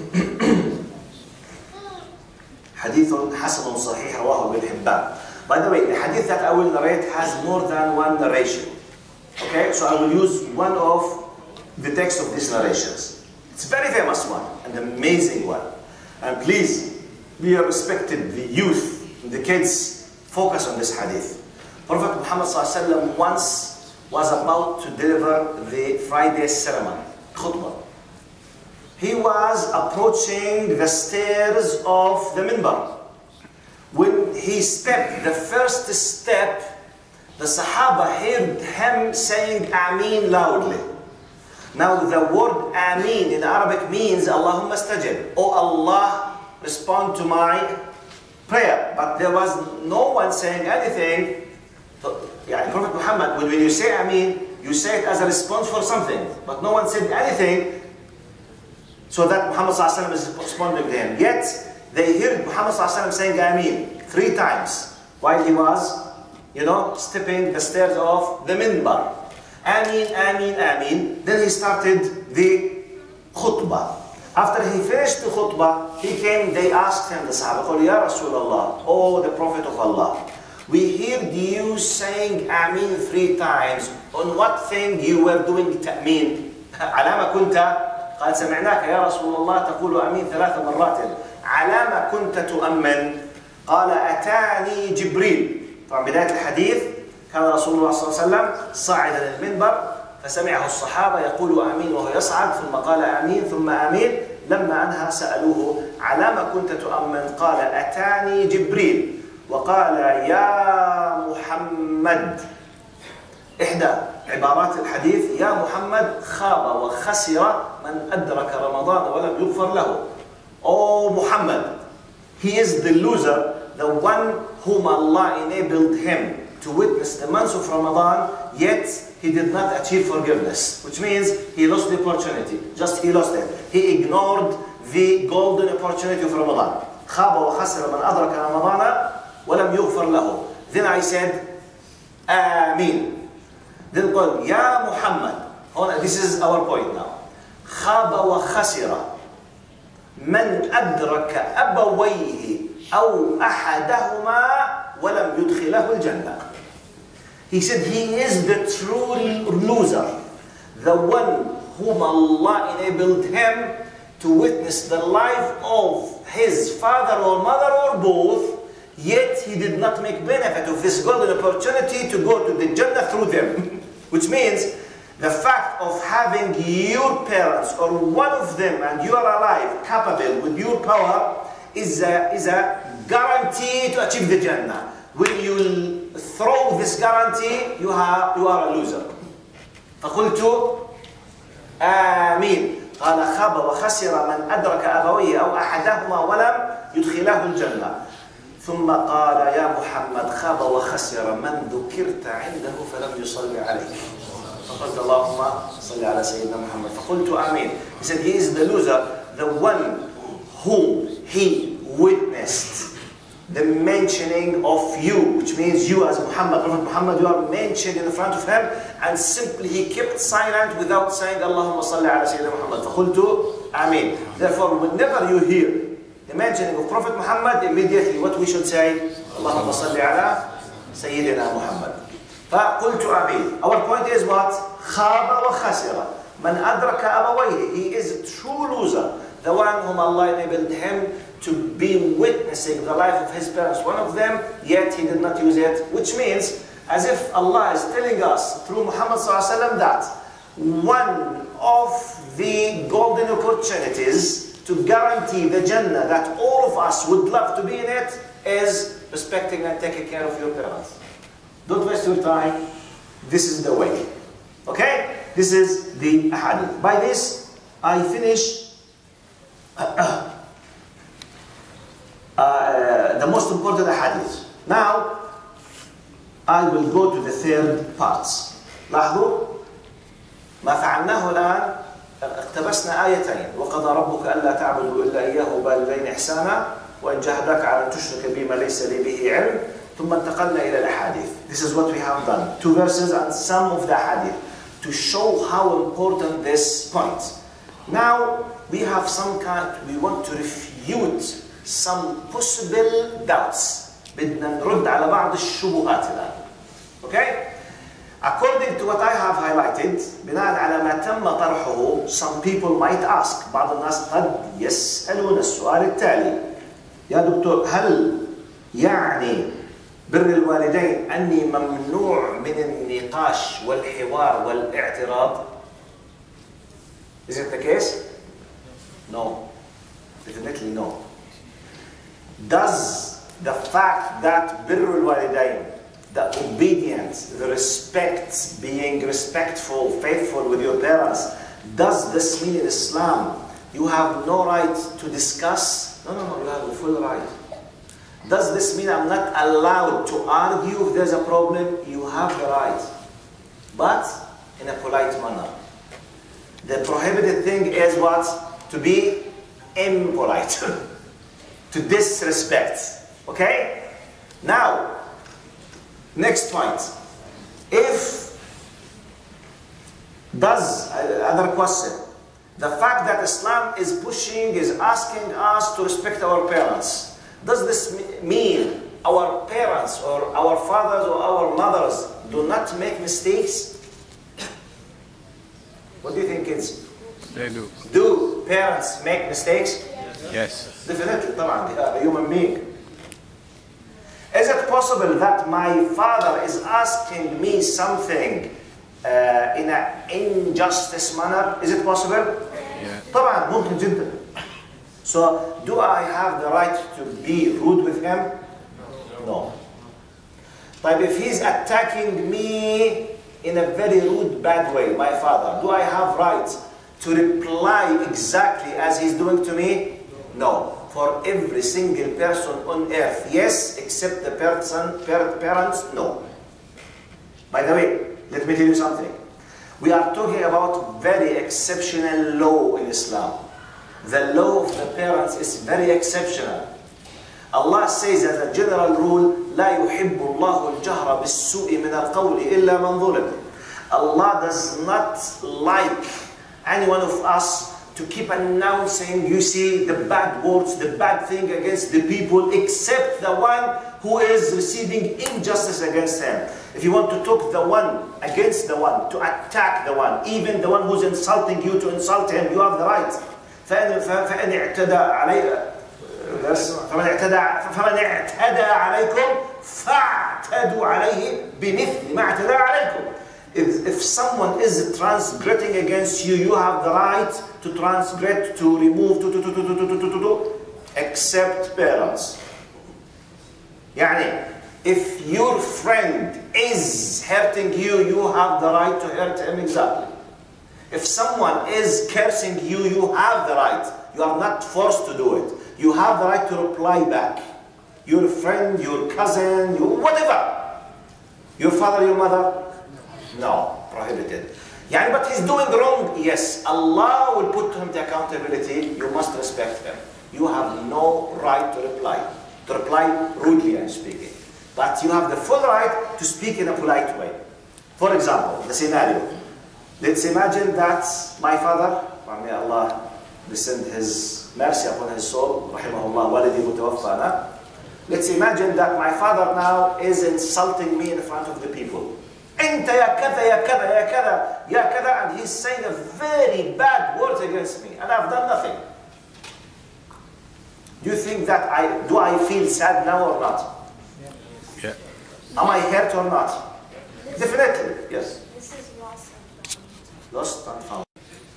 حديث حسن صحيح رواه ابن حبان. By the way, the hadith that I will narrate has more than one narration. Okay, so I will use one of the text of these narrations. It's a very famous one, an amazing one. And please, be respected, the youth, the kids, focus on this hadith. Prophet Muhammad sallallahu alaihi wasallam once was about to deliver the Friday ceremony, khutbah. He was approaching the stairs of the minbar. When he stepped the first step, the Sahaba heard him saying Ameen loudly. Now the word Ameen in Arabic means Allahumma stajib. Oh Allah, respond to my prayer. But there was no one saying anything. So, yeah, Prophet Muhammad, when, when you say Ameen, you say it as a response for something. But no one said anything. So that Muhammad sallallahu alaihi wasallam is responding to him. Yet, they heard Muhammad sallallahu alaihi wasallam saying Ameen three times while he was, you know, stepping the stairs of the minbar. Ameen, Ameen, Ameen. Then he started the khutbah. After he finished the khutbah, he came, they asked him, the Sahaba, Ya Rasulullah, oh the Prophet of Allah, we heard you saying Ameen three times. On what thing you were doing ta'meen? على ما كنت قال سمعناك يا رسول الله تقول أمين ثلاث مرات على ما كنت تؤمن قال أتاني جبريل. طبعا بداية الحديث كان رسول الله صلى الله عليه وسلم صاعدا المنبر فسمعه الصحابة يقول آمين وهو يصعد ثم قال آمين ثم آمين. لما أنهى سألوه على ما كنت تؤمن قال أتاني جبريل وقال يا محمد. إحدى عبارات الحديث يا محمد خاب وخسر من أدرك رمضان ولم يغفر له. Oh Muhammad, he is the loser, the one whom Allah enabled him to witness the months of Ramadan, yet he did not achieve forgiveness. Which means he lost the opportunity. Just he lost it. He ignored the golden opportunity of Ramadan. خاب وخسر من أدرك رمضان ولم يغفر له. Then I said, Ameen. Then قال, يا محمد. This is our point now. خاب وخسر من أدرك أبويه أو أحدهما ولم يدخله الجنة. He said he is the true loser, the one whom Allah enabled him to witness the life of his father or mother or both, yet he did not make benefit of this golden opportunity to go to the Jannah through them. Which means the fact of having your parents or one of them and you are alive, capable with your power, is a, is a guarantee to achieve the Jannah. When you throw this guarantee, you, have, you are a loser. فقلت آمين. قال خاب وخسر من أدرك أبويه أو أحدهما ولم يدخله الجنة. ثم قال يا محمد خاب وخسر من ذكرت عنده فلم يصلي عليه. فقلت اللهم صل على سيدنا محمد. فقلت آمين. He said he is the loser, the one whom he witnessed the mentioning of you, which means you as Muhammad, Prophet Muhammad, you are mentioned in front of him, and simply he kept silent without saying Allahumma salli ala Sayyidina Muhammad. فَقُلْتُ Ameen. Therefore, whenever you hear the mentioning of Prophet Muhammad, immediately what we should say, Allahumma salli ala Sayyidina Muhammad. فَقُلْتُ Ameen. Our point is what? خَابَ وَخَسِرَ مَنْ أَدْرَكَ أَبَوَيْهِ. He is a true loser, the one whom Allah enabled him to be witnessing the life of his parents, one of them, yet he did not use it. Which means, as if Allah is telling us through Muhammad sallallahu alaihi wasallam that one of the golden opportunities to guarantee the Jannah that all of us would love to be in it is respecting and taking care of your parents. Don't waste your time. This is the way. Okay? This is the hadith. By this, I finish uh, Uh, the most important hadith. Now, I will go to the third parts. لاحظوا ما فعلناه الآن اقتبسنا آيتين وقضى ربك ألا تعبدوا إلا إياه وبالوالدين إحسانا وإن جاهداك على أن تشرك بي ما ليس لي به علم ثم انتقلنا إلى الأحاديث. This is what we have done. Two verses and some of the hadith to show how important this point. Now, we have some kind, we want to refute some possible doubts. بدنا نرد على بعض الشبهات الآن. Okay? According to what I have highlighted, بناء على ما تم طرحه, some people might ask, بعض الناس قد يسألون السؤال التالي: يا دكتور هل يعني بر الوالدين أني ممنوع من النقاش والحوار والاعتراض؟ Is it the case? No. Definitely no. Does the fact that Birr al-Walidayn, the obedience, the respect, being respectful, faithful with your parents, does this mean in Islam you have no right to discuss? No, no, no, you have the full right. Does this mean I'm not allowed to argue if there's a problem? You have the right, but in a polite manner. The prohibited thing is what? To be impolite. To disrespect. Okay? Now, next point. If, does, another question, the fact that Islam is pushing, is asking us to respect our parents, does this mean our parents or our fathers or our mothers do not make mistakes? What do you think, kids? They do. Do parents make mistakes? Yes. Definitely, طبعا, they are a human being. Is it possible that my father is asking me something uh, in an injustice manner? Is it possible? Yeah. طبعا ممكن جدا. So, do I have the right to be rude with him? No. But if he's attacking me in a very rude, bad way, my father, do I have right to reply exactly as he's doing to me? No. For every single person on earth, yes, except the person, parents, no. By the way, let me tell you something. We are talking about very exceptional law in Islam. The law of the parents is very exceptional. Allah says as a general rule, لا يحب الله الجهر بالسوء من القول إلا من ظلم. Allah does not like any one of us to keep announcing, you see, the bad words, the bad thing against the people, except the one who is receiving injustice against him. If you want to talk the one against the one, to attack the one, even the one who's insulting you, to insult him, you have the right. فإن فإن اعتدى علي فمن اعتدى فمن اعتدى عليكم فاعتدوا عليه بمثل ما اعتدى عليكم. If, if someone is transgressing against you, you have the right to transgress, to remove, to, to, to, to, to, to, to, to, to, except parents. Yani, if your friend is hurting you, you have the right to hurt him exactly. If someone is cursing you, you have the right. You are not forced to do it. You have the right to reply back. Your friend, your cousin, your whatever. Your father, your mother. No, prohibited. Yeah, but he's doing wrong. Yes, Allah will put him to accountability. You must respect him. You have no right to reply. To reply rudely, I'm speaking. But you have the full right to speak in a polite way. For example, the scenario. Let's imagine that my father, may Allah descend His mercy upon his soul, rahimahullah, walidi mutawaffana. Let's imagine that my father now is insulting me in front of the people. Enta ya kada, ya kada, ya kada, ya kada, and he's saying a very bad words against me, and I've done nothing. Do you think that I, do I feel sad now or not? Yeah. Am I hurt or not? Definitely, yes. This is lost and found. Lost and found.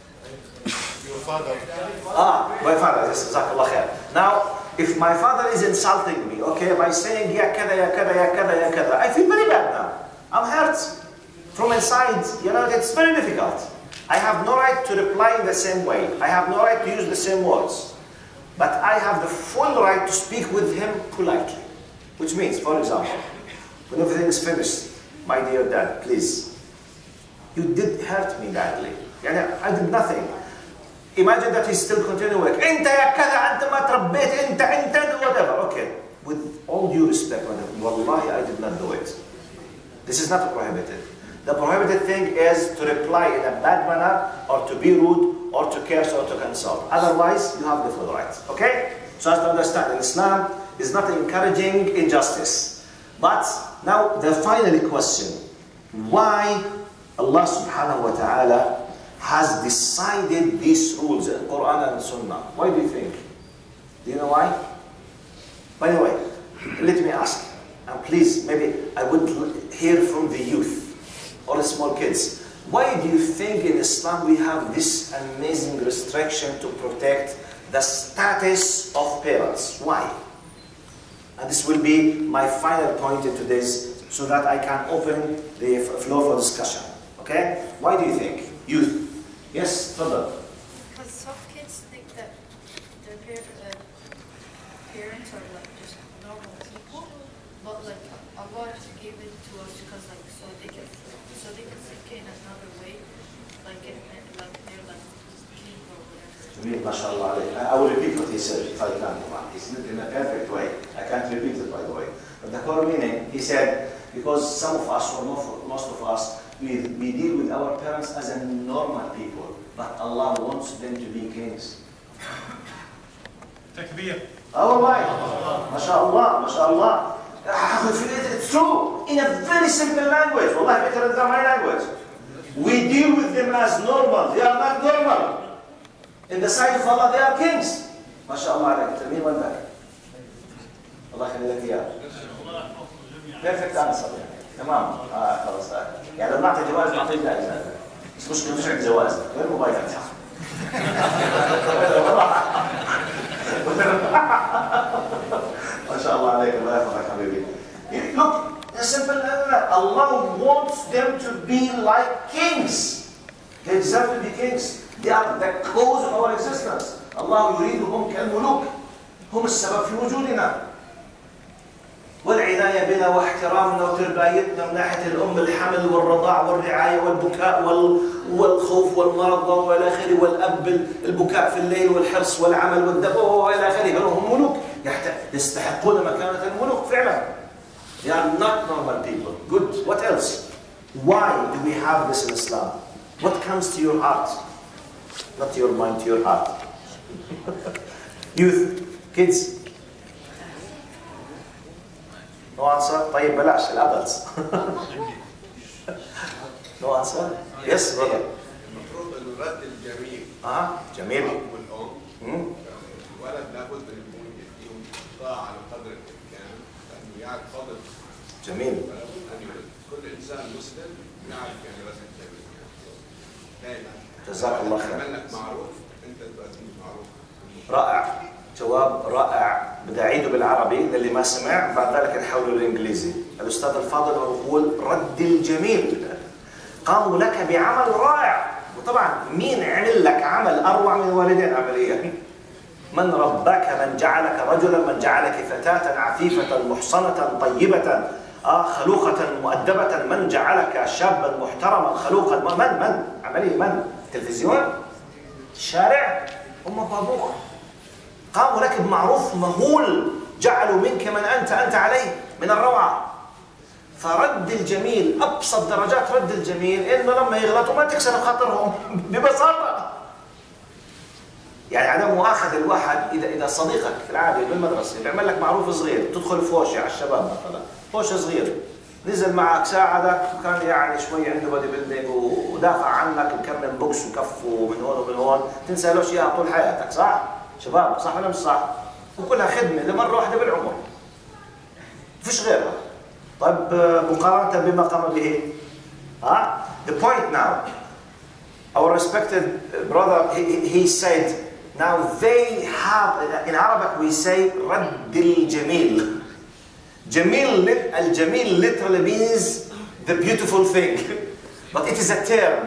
Your father. Ah, my father, yes, jazakallah khair. Now, if my father is insulting me, okay, by saying, ya kada, ya kada, ya kada, ya kada, I feel very bad now. I'm hurt from inside, you know, it's very difficult. I have no right to reply in the same way. I have no right to use the same words. But I have the full right to speak with him politely. Which means, for example, when everything is finished, my dear dad, please, you did hurt me badly. I did nothing. Imagine that he's still continuing. Inta ya kada, anta ma trabbet, inta, inta, whatever. Okay, with all due respect, wallahi, I did not do it. This is not prohibited. The prohibited thing is to reply in a bad manner, or to be rude, or to curse, or to consult. Otherwise, you have the full right. Okay? So as to understand, Islam is not encouraging injustice. But now the final question. Why Allah subhanahu wa ta'ala has decided these rules in Quran and Sunnah? Why do you think? Do you know why? By the way, let me ask. And please, maybe I would hear from the youth or the small kids. Why do you think in Islam we have this amazing restriction to protect the status of parents? Why? And this will be my final point in today's, so that I can open the floor for discussion. Okay? Why do you think? Youth. Yes, further. Because some kids think that their par uh, parents are like just normal people, but like Allah just gave it to us because like so they can so they can think in another way, like in, in like they're like people or whatever. Jameel, mashallah alayh. I will repeat what he said if I can. It's not in a perfect way. I can't repeat it, by the way. But the core meaning, he said, because some of us, or most of us, we, we deal with our parents as a normal people, but Allah wants them to be kings. Takbir. Oh my, mashallah, mashallah. It's true, in a very simple language. Wallahi, better than my language. We deal with them as normal. They are not normal. In the sight of Allah, they are kings. MashaAllah, Tamir one back. Allah يخليك إياه. Perfect answer. تمام. آه خلاص. يعني لو نعطي جواز نعطي جائزة. بس مشكلة مش عندي جواز. غير موبايلات. ما شاء الله عليك. الله يحفظك حبيبي. Look, a simple. Allah wants them to be like kings. They deserve to be kings. They are the cause of our existence. الله يريدهم كالملوك. هم السبب في وجودنا. والعناية بنا واحترامنا وتربايتنا من ناحية الأم، الحمل والرضاع والرعاية والبكاء والخوف والمرض وإلى آخره، والأب البكاء في الليل والحرص والعمل والدب وإلى آخره. هم ملوك يستحقون مكانة الملوك فعلا. They are not normal people. Good. What else? Why do we have this in Islam? What comes to your heart? Not to your mind, to your heart. Youth, kids. No answer? طيب بلاش الادلتس. No answer? Yes, brother. المفروض انه رد الجميل. اه جميل. والام. الولد لابد ان يكون يديهم طاعه على قدر الامكان لانه يعرف فضل. جميل. ولابد ان يرد. كل انسان مسلم يعرف يعني رد الجميل. دائما. جزاك الله خير. عمل لك معروف انت تؤدي معروف. رائع. جواب رائع. بدي أعيده بالعربي للي ما سمع، بعد ذلك نحوله للإنجليزي. الأستاذ الفاضل يقول رد الجميل. قاموا لك بعمل رائع، وطبعا مين عمل لك عمل أروع من الوالدين عمليا؟ من رباك، من جعلك رجلا، من جعلك فتاة عفيفة محصنة طيبة آه خلوقة مؤدبة، من جعلك شابا محترما خلوقا، من من عمليا من؟ تلفزيون؟ الشارع؟ أمك وأبوك. قاموا لك بمعروف مهول، جعلوا منك من أنت أنت عليه من الروعة. فرد الجميل، أبسط درجات رد الجميل إنه لما يغلطوا ما تكسر خاطرهم ببساطة. يعني عدم مؤاخذة الواحد إذا إذا صديقك في العادة بالمدرسة بيعمل لك معروف صغير، تدخل فوشة على الشباب مثلا، فوشة صغير، نزل معك ساعدك وكان يعني شوي عنده بودي بيلدينج ودافع عنك مكمل بوكس وكف ومن هون ومن هون، تنسى له اياها طول حياتك، صح؟ شباب صح ولا مش صح؟ وكلها خدمة لمرة واحدة بالعمر. فيش غيرها. طيب مقارنة بما قام به. ها؟ The point now. Our respected brother, he, he said, now they have, in Arabic we say, رد الجميل. جميل, الجميل literally means the beautiful thing. But it is a term.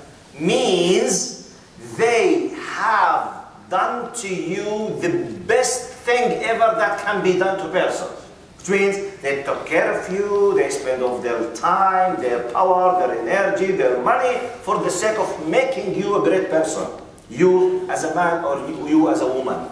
Means they have done to you the best thing ever that can be done to a person. Which means they took care of you, they spent all their time, their power, their energy, their money for the sake of making you a great person. You as a man or you, you as a woman.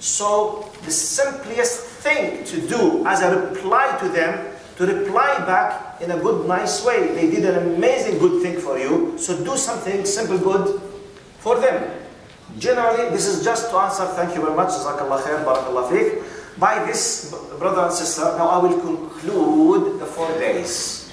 So the simplest thing to do as a reply to them, to reply back in a good, nice way. They did an amazing good thing for you, so do something simple good for them. Generally, this is just to answer, thank you very much, Jazakallah khair, Barakallah fiqh. By this, brother and sister, now I will conclude the four days.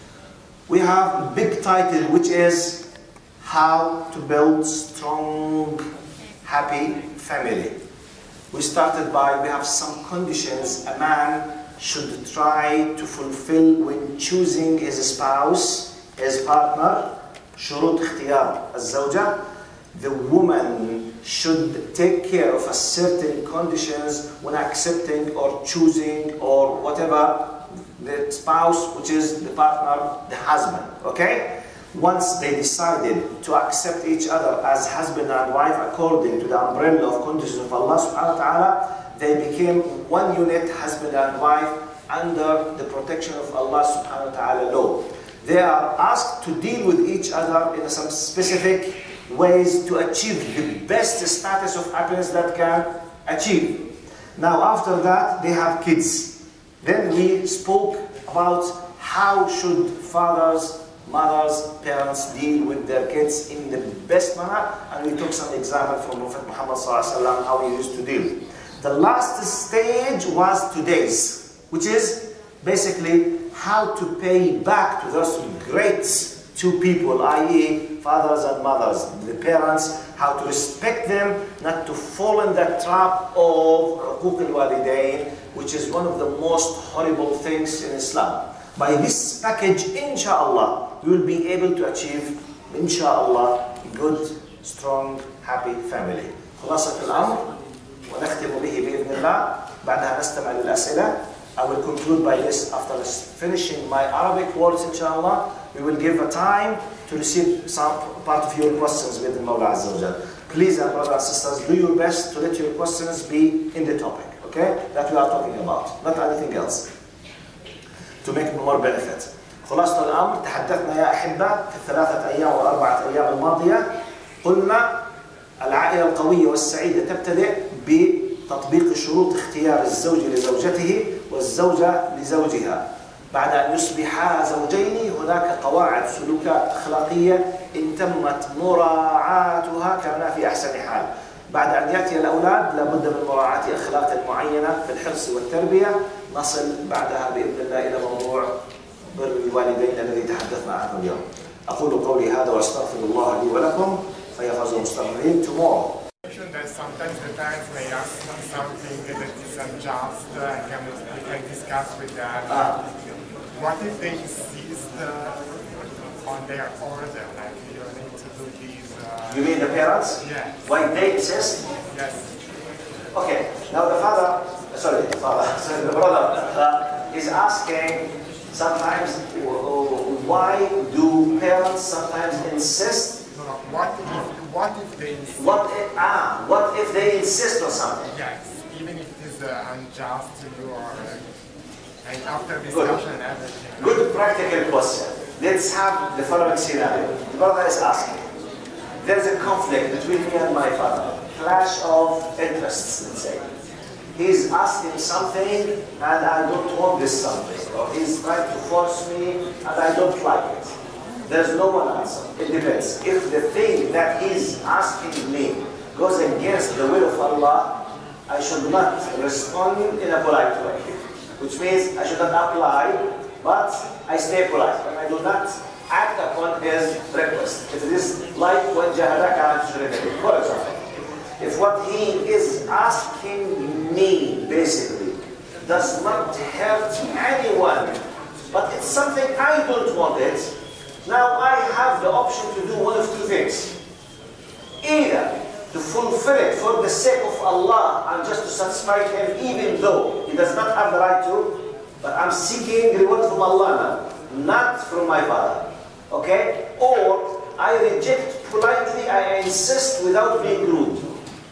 We have a big title, which is How to Build Strong, Happy Family. We started by, we have some conditions a man should try to fulfill when choosing his spouse, his partner. شروط اختيار الزوجة. The woman should take care of a certain conditions when accepting or choosing or whatever the spouse, which is the partner, the husband, okay? Once they decided to accept each other as husband and wife according to the umbrella of conditions of Allah subhanahu wa ta'ala, they became one unit, husband and wife, under the protection of Allah subhanahu wa ta'ala law. They are asked to deal with each other in some specific ways to achieve the best status of happiness that can achieve. Now after that, they have kids. Then we spoke about how should fathers, mothers, parents deal with their kids in the best manner, and we took some example from Prophet Muhammad sallallahu alaihi wasallam how he used to deal. The last stage was today's, which is basically how to pay back to those great two people, that is fathers and mothers, the parents, how to respect them, not to fall in that trap of al-Walidayn, which is one of the most horrible things in Islam. By this package, inshallah, we will be able to achieve, inshallah, good, strong, happy family. خلاصة الأمر ونختم به بإذن الله. بعدها نستمع للأسئلة. I will conclude by this. After finishing my Arabic words, inshallah, we will give a time to receive some part of your questions with Mawla Azza wa Jal. Please, uh, brothers and sisters, do your best to let your questions be in the topic, okay? That we are talking about, not anything else. To make more benefit. خلاصة الأمر تحدثنا يا أحبة في الثلاثة أيام والأربعة أيام الماضية قلنا العائلة القوية والسعيدة تبتدئ بتطبيق شروط اختيار الزوج لزوجته والزوجة لزوجها. بعد أن يصبحا زوجين هناك قواعد سلوكات أخلاقية إن تمت مراعاتها كان في أحسن حال. بعد أن يأتي الأولاد لابد من مراعاة أخلاق معينة في الحرص والتربية. نصل بعدها بإذن الله إلى موضوع بر الوالدين الذي تحدثنا عنه اليوم. أقول قولي هذا وأستغفر الله لي ولكم فيفوز المستمعين. Tomorrow. That sometimes the parents may ask something that is unjust and can, we can discuss with them. Ah. What if they insist uh, on their order, like you need to do this? Uh, You mean the parents? Yes. Why they insist? Yes. Okay, now the father, sorry, the father, sorry, the brother uh, is asking sometimes why do parents sometimes insist? No, no. What if, what if they insist? What if, ah, what if they insist on something? Yes, even if it is uh, unjust to you or uh, and after discussion and everything. Good practical question. Let's have the following scenario. The brother is asking, there's a conflict between me and my father, clash of interests, let's say. He's asking something and I don't want this something, or he's trying to force me and I don't like it. There's no one answer. It depends. If the thing that he's asking me goes against the will of Allah, I should not respond in a polite way. Which means I should not apply, but I stay polite. And I do not act upon his request. If it is like when jahadaka an-shirika, for example. If what he is asking me, basically, does not hurt anyone, but it's something I don't want it, now I have the option to do one of two things. Either to fulfill it for the sake of Allah and just to satisfy him, even though he does not have the right to, but I'm seeking reward from Allah now, not from my father. Okay? Or I reject politely, I insist without being rude.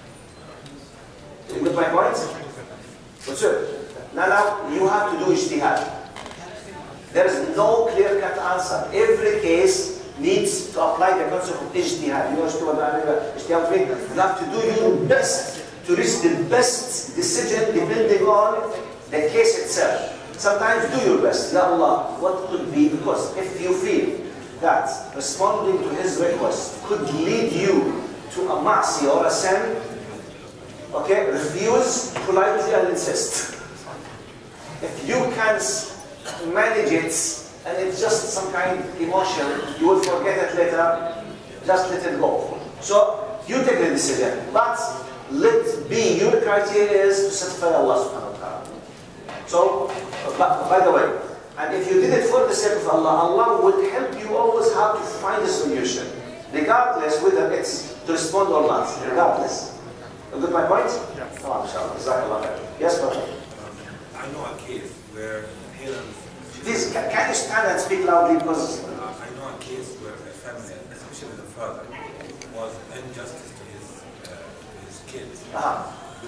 You get my point? What's it? Now, now you have to do ijtihad. There is no clear-cut answer. Every case needs to apply the concept of ijtihad. You know ijtihad? You have to do your best to reach the best decision depending on the case itself. Sometimes do your best. Ya Allah, what could be? Because if you feel that responding to his request could lead you to a ma'asi or a sin, okay, refuse politely and insist. If you can manage it and it's just some kind of emotion, you will forget it later, just let it go. So you take the decision, but let be your criteria is to satisfy Allah subhanahu wa ta'ala. So, but, by the way, and if you did it for the sake of Allah, Allah would help you always how to find a solution, regardless whether it's to respond or not, regardless. You get my point? Yes. Oh, inshallah. Yes, brother. I know a case where parents... Please, can, can you stand and speak loudly because... Uh, I know a case where a family, especially the father, was injustice to his, uh, his kids. Uh-huh.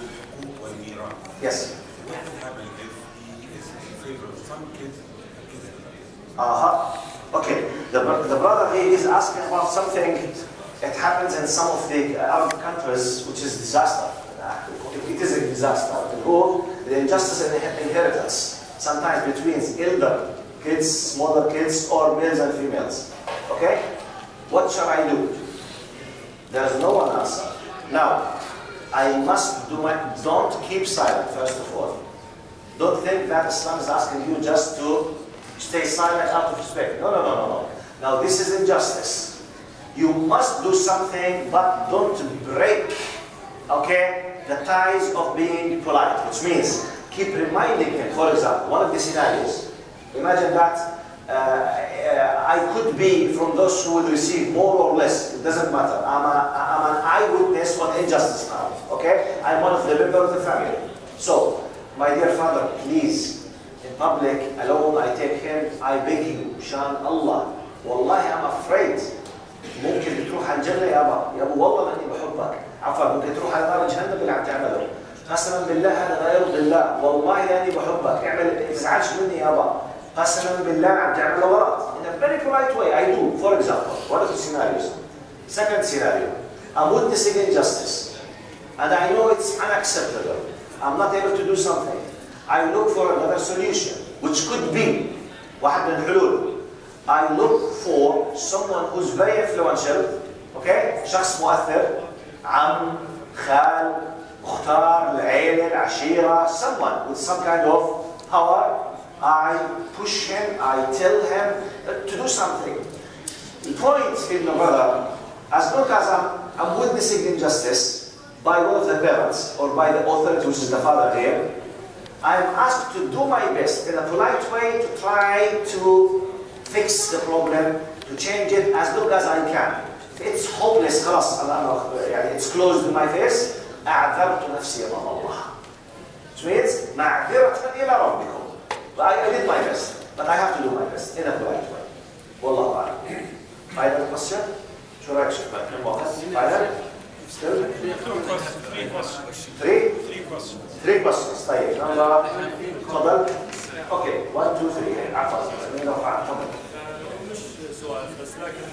Yes. What will happen if he is in favor of some kids against others? Uh-huh. Okay. The, the brother here is asking about something that happens in some of the Arab countries, which is disaster. It is a disaster. Or the injustice in inheritance. Sometimes between elder kids, smaller kids, or males and females. Okay? What shall I do? There is no one answer. Now, I must do my, don't keep silent, first of all. Don't think that Islam is asking you just to stay silent out of respect. No, no, no, no, no. Now, this is injustice. You must do something, but don't break, okay, the ties of being polite, which means keep reminding him. For example, one of the scenarios, imagine that uh, uh, I could be from those who will receive more or less, it doesn't matter. I'm, a, I'm an eyewitness on injustice now, okay? I'm one of the members of the family. So, my dear father, please, public, alone, I take him, I beg you, شان الله, والله I'm afraid. ممكن تروح على الجنة يابا، يا ابو والله اني بحبك، عفوا ممكن تروح على نار جهنم اللي عم تعمله. قسما بالله هذا لا يرضي الله، والله اني بحبك، اعمل ما تزعلش مني يابا. قسما بالله عم تعمله غلط. In a very polite way, I do. For example, one of the scenarios. Second scenario, I'm witnessing injustice, and I know it's unacceptable. I'm not able to do something. I look for another solution, which could be واحد من الحلول. I look for someone who's very influential, okay? شخص مؤثر، عم، خال، مختار، العيلة، العشيرة, someone with some kind of power. I push him, I tell him to do something. The point in the brother, as long as I'm, I'm witnessing injustice by one of the parents or by the authority, which is the father here, I am asked to do my best in a polite way to try to fix the problem, to change it as long as I can. It's hopeless, خلاص, it's closed in my face. أعذرت نفسي أمام الله. Which means معذرة إلى ربكم. But I, I did my best, but I have to do my best in a polite way. والله أعلم. Final question? شو رأيك شيخ كم وقت؟ Final? Still? Three questions. Three? Three questions. Three questions. طيب يلا تفضل. Okay, one, two, three. عفوا. مين رفع؟ تفضل. مش سؤال بس لكن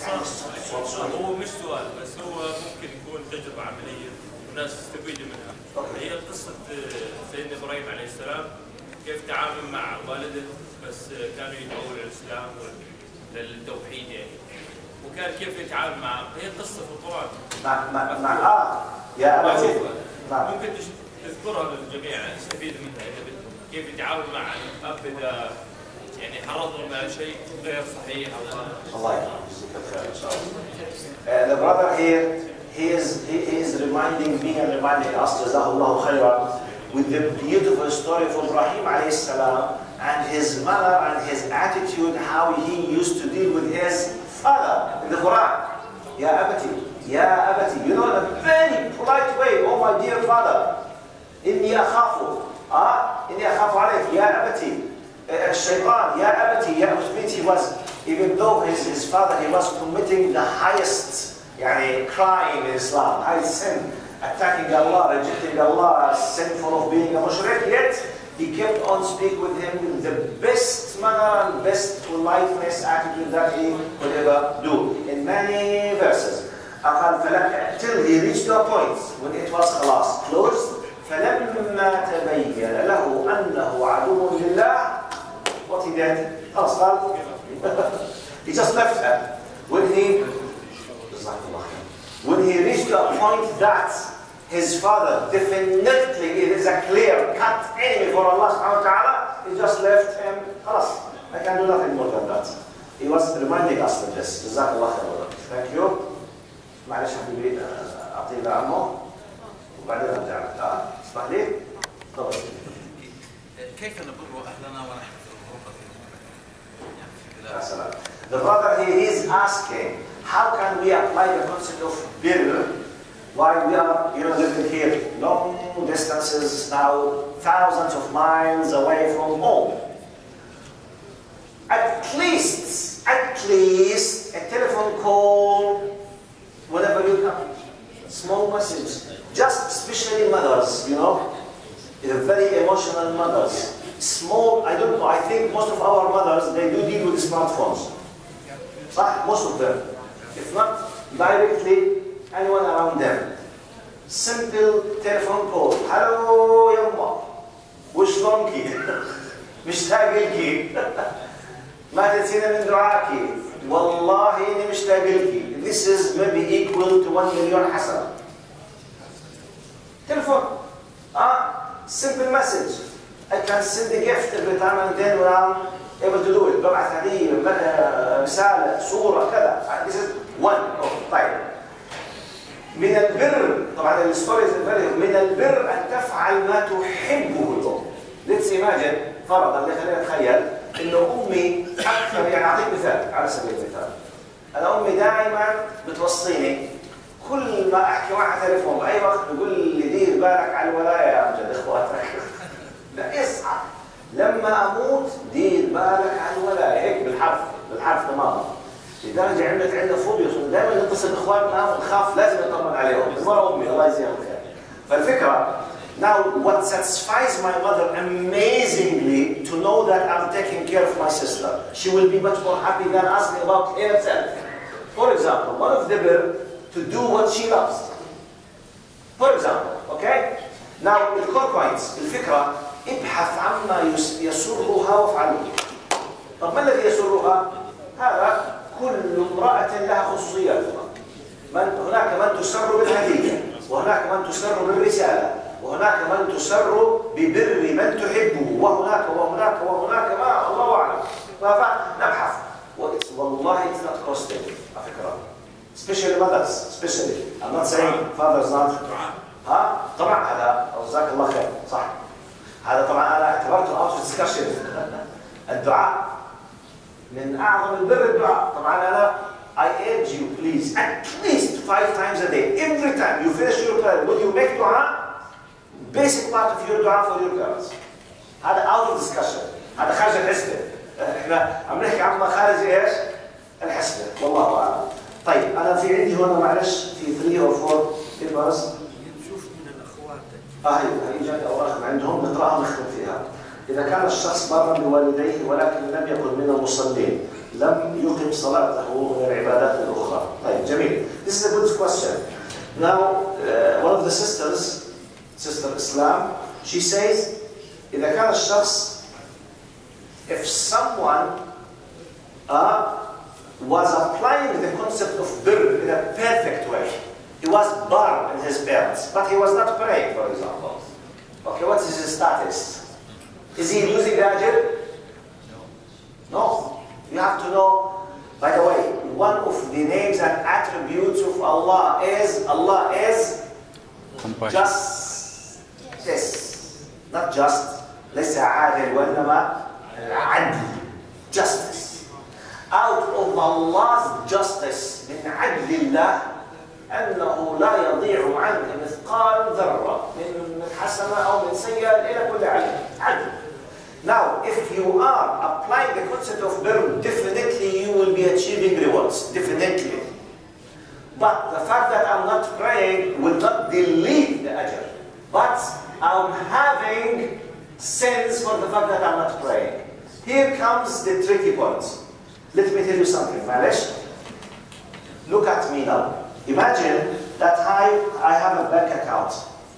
هو مش سؤال بس هو ممكن يكون تجربة عملية والناس تستفيد منها. هي قصة سيدنا إبراهيم عليه السلام كيف تعامل مع والده بس كانوا يدعوا للإسلام وللتوحيد يعني. وكان كيف يتعامل مع هي قصة في القرآن. مع مع مع آه يا أبتي. ممكن تذكرها للجميع يستفيد منها إذا بدهم. كيف يتعامل مع الأب إذا يعني حرضهم على شيء غير صحيح أو الله يجزيك الخير إن شاء الله. The brother here, he is he, he is reminding me and reminding us, Jazahullahu khairan, with the beautiful story of Ibrahim alayhi salam and his manner and his attitude, how he used to deal with his father in the Quran. Ya abati, ya abati, you know, in a very polite way. Oh my dear father, inni akhafu, ah, inni akhafu alayk, ya abati. الشيطان يا أبتي يا which he was, even though his, his father he was committing the highest يعني crime in Islam, highest sin, attacking Allah, rejecting Allah, sinful of being a mushrik, yet he kept on speaking with him with the best manner and best politeness attitude that he could ever do in many verses. Till he reached to a point when it was خلاص closed. فلما تبين له أنه عدو لله. What he did? He just left her. When he, when he reached a point that his father definitely it is a clear-cut enemy for Allah subhanahu wa ta'ala, he just left him. I can do nothing more than that. He was reminding us of this. Jazakallah khair. Thank you. معلش حبيبي أعطينا عمو وبعدين أرجع لك. اسمح لي؟ تفضل. كيف نبر أهلنا ونحن The brother here is asking, how can we apply the concept of birr while we are, you know, living here long distances now, thousands of miles away from home? At least, at least a telephone call, whenever you come, small message. Just especially mothers, you know, they're very emotional mothers. Small, I don't know, I think most of our mothers, they do deal with smartphones. But most of them. If not directly, anyone around them. Simple telephone call. Hello, يما. وشلونكي؟ مشتاق لكي. ما تنسينا من دعاكي. والله إني مشتاق لكي. This is maybe equal to one million حسنة. Telephone. Ah, simple message. I can send a gift every time and then when I'm able to do it. ببعث هدية، رسالة، صورة، كذا. This is one. Oh, طيب. من البر، طبعا الستوري is very من البر أن تفعل ما تحبه الأم. Let's imagine فرضا اللي خلينا نتخيل إنه أمي أكثر، يعني أعطيك مثال على سبيل المثال. أنا أمي دائما بتوصيني كل ما أحكي معها تليفون بأي وقت بقول لي دير بالك على الولاية يا أمجد إخواتك. لا اصحى لما اموت دير بالك على الولايه، هيك بالحرف بالحرف تماما. لدرجه عملت عندنا فوبيا، دائما نتصل باخواننا ونخاف لازم نطمن عليهم، المره امي الله يجزيها الخير. فالفكره now what satisfies my mother amazingly to know that I'm taking care of my sister. She will be much more happy than asking about herself. For example, one of the Birr to do what she loves. For example, okay? Now الكور بوينتس، الفكره ابحث عما يسرها وافعله. طب ما الذي يسرها؟ هذا كل امرأة لها خصوصياتها. من هناك من تسر بالهدية، وهناك من تسر بالرسالة، وهناك من تسر ببر من تحبه، وهناك وهناك وهناك ما الله أعلم. فنبحث. والله it's not costing على فكرة. Especially mothers, especially. I'm not saying fathers not. ها؟ طبعا هذا جزاك الله خير، صح. هذا طبعا أنا اعتبرته out of discussion. الدعاء من أعظم البر الدعاء. طبعا أنا I urge you please at least five times a day. Every time you finish your prayer, will you make dua? Basic part of your dua for your parents. هذا out of discussion. هذا خارج الحسبة. احنا عم نحكي عما خارج ايش؟ الحسبة. والله أعلم. طيب أنا في عندي هنا معلش في three or four papers. نشوف من الأخوات. اه هي جاءت أوراق عندهم نقرأها ونختم فيها. إذا كان الشخص برا بوالديه ولكن لم يكن من المصلين، لم يقم صلاته من العبادات الأخرى. طيب جميل. This is a good question. Now uh, one of the sisters, Sister Islam, she says إذا كان الشخص if someone uh, was applying the concept of birr in a perfect way, he was barred in his parents, but he was not praying, for example. Okay, what is his status? Is he losing the ajr? No. No. You have to know, by the way, one of the names and attributes of Allah is, Allah is justice. Not just, ليس عادل وإنما عدل. Justice. Out of Allah's justice من عدل الله أنه لا يضيع عنك مثقال ذرة من حسنة أو من سيئة إلى كل علم. عدل. Now, if you are applying the concept of birr, definitely you will be achieving rewards, definitely. But the fact that I'm not praying will not delete the ajr. But I'm having sins for the fact that I'm not praying. Here comes the tricky point. Let me tell you something, Malish. Look at me now. Imagine that I, I have a bank account.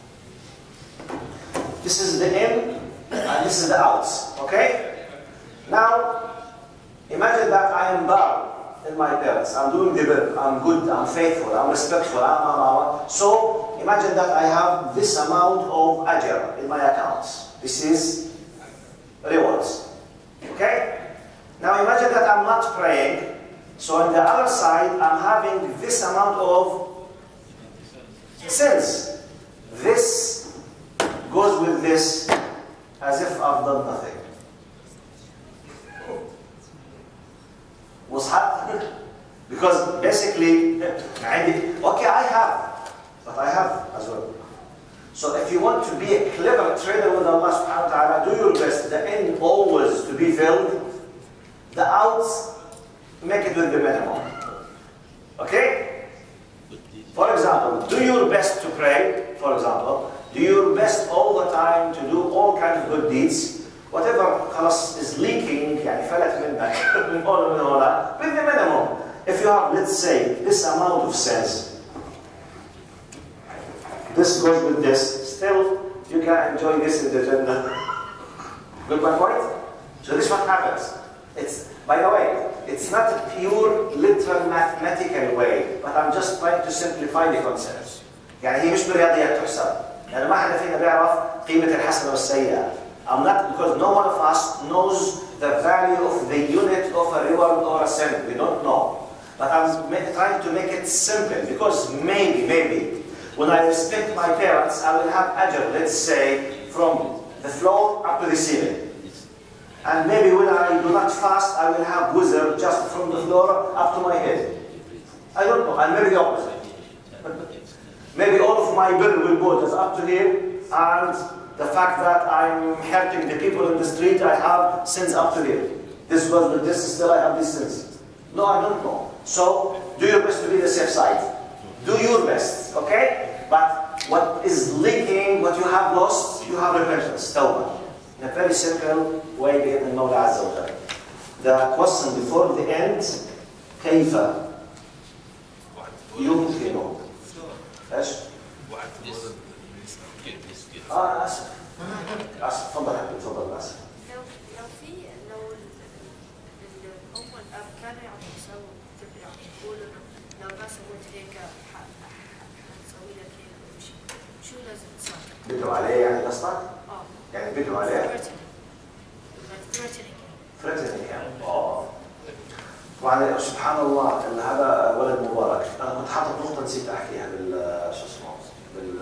This is the in. And this is the outs, okay? Now, imagine that I am barred in my parents. I'm doing the birr. I'm good, I'm faithful, I'm respectful, I'm, I'm, I'm. So, imagine that I have this amount of ajr in my accounts. This is rewards, okay? Now, imagine that I'm not praying. So, on the other side, I'm having this amount of sins. This goes with this. As if I've done nothing. Was happening because basically, okay, I have, but I have as well. So if you want to be a clever trader with Allah subhanahu wa ta'ala, do your best. The end always to be filled. The outs, make it with the minimum. Okay? For example, do your best to pray, for example. Do your best all the time to do all kinds of good deeds. Whatever خلاص is leaking, يعني فلت منك من هون ومن هون, with the minimum. If you have, let's say, this amount of sins, this goes with this, still you can enjoy this in the Jannah. Got my point? So this is what happens. It's, by the way, it's not a pure literal mathematical way, but I'm just trying to simplify the concepts. يعني هي مش برياضيات تحسب. يعني ما حدا فينا بيعرف قيمة الحسنة والسيئة. I'm not, because no one of us knows the value of the unit of a reward or a sin. We don't know. But I'm trying to make it simple, because maybe, maybe, when I respect my parents, I will have ajr, let's say, from the floor up to the ceiling. And maybe when I do not fast, I will have wizard just from the floor up to my head. I don't know, and maybe the opposite. Maybe all of my birr will go just up to here, and The fact that I'm hurting the people in the street, I have sins up to here. This was with this, still I have these sins. No, I don't know. So, do your best to be the safe side. Do your best, okay? But what is leaking, what you have lost, you have repentance, tawbah. In a very simple way, بإذن المولى عز وجل. The question before the end, كيف يمكن ايش؟ اه اسف اسف تفضل حبيبي تفضل اسف. لو لو في لو الام والاب كانوا يعني يسووا يعني يقولوا لو ما سويت هيك حنسوي لك هيك شو لازم تصير؟ بدوا عليه يعني قصدك؟ اه يعني بدوا عليه؟ threatening. threatening يعني اه طبعا سبحان الله ان هذا ولد مبارك. انا كنت حاطط نقطه نسيت احكيها بال شو اسمه بال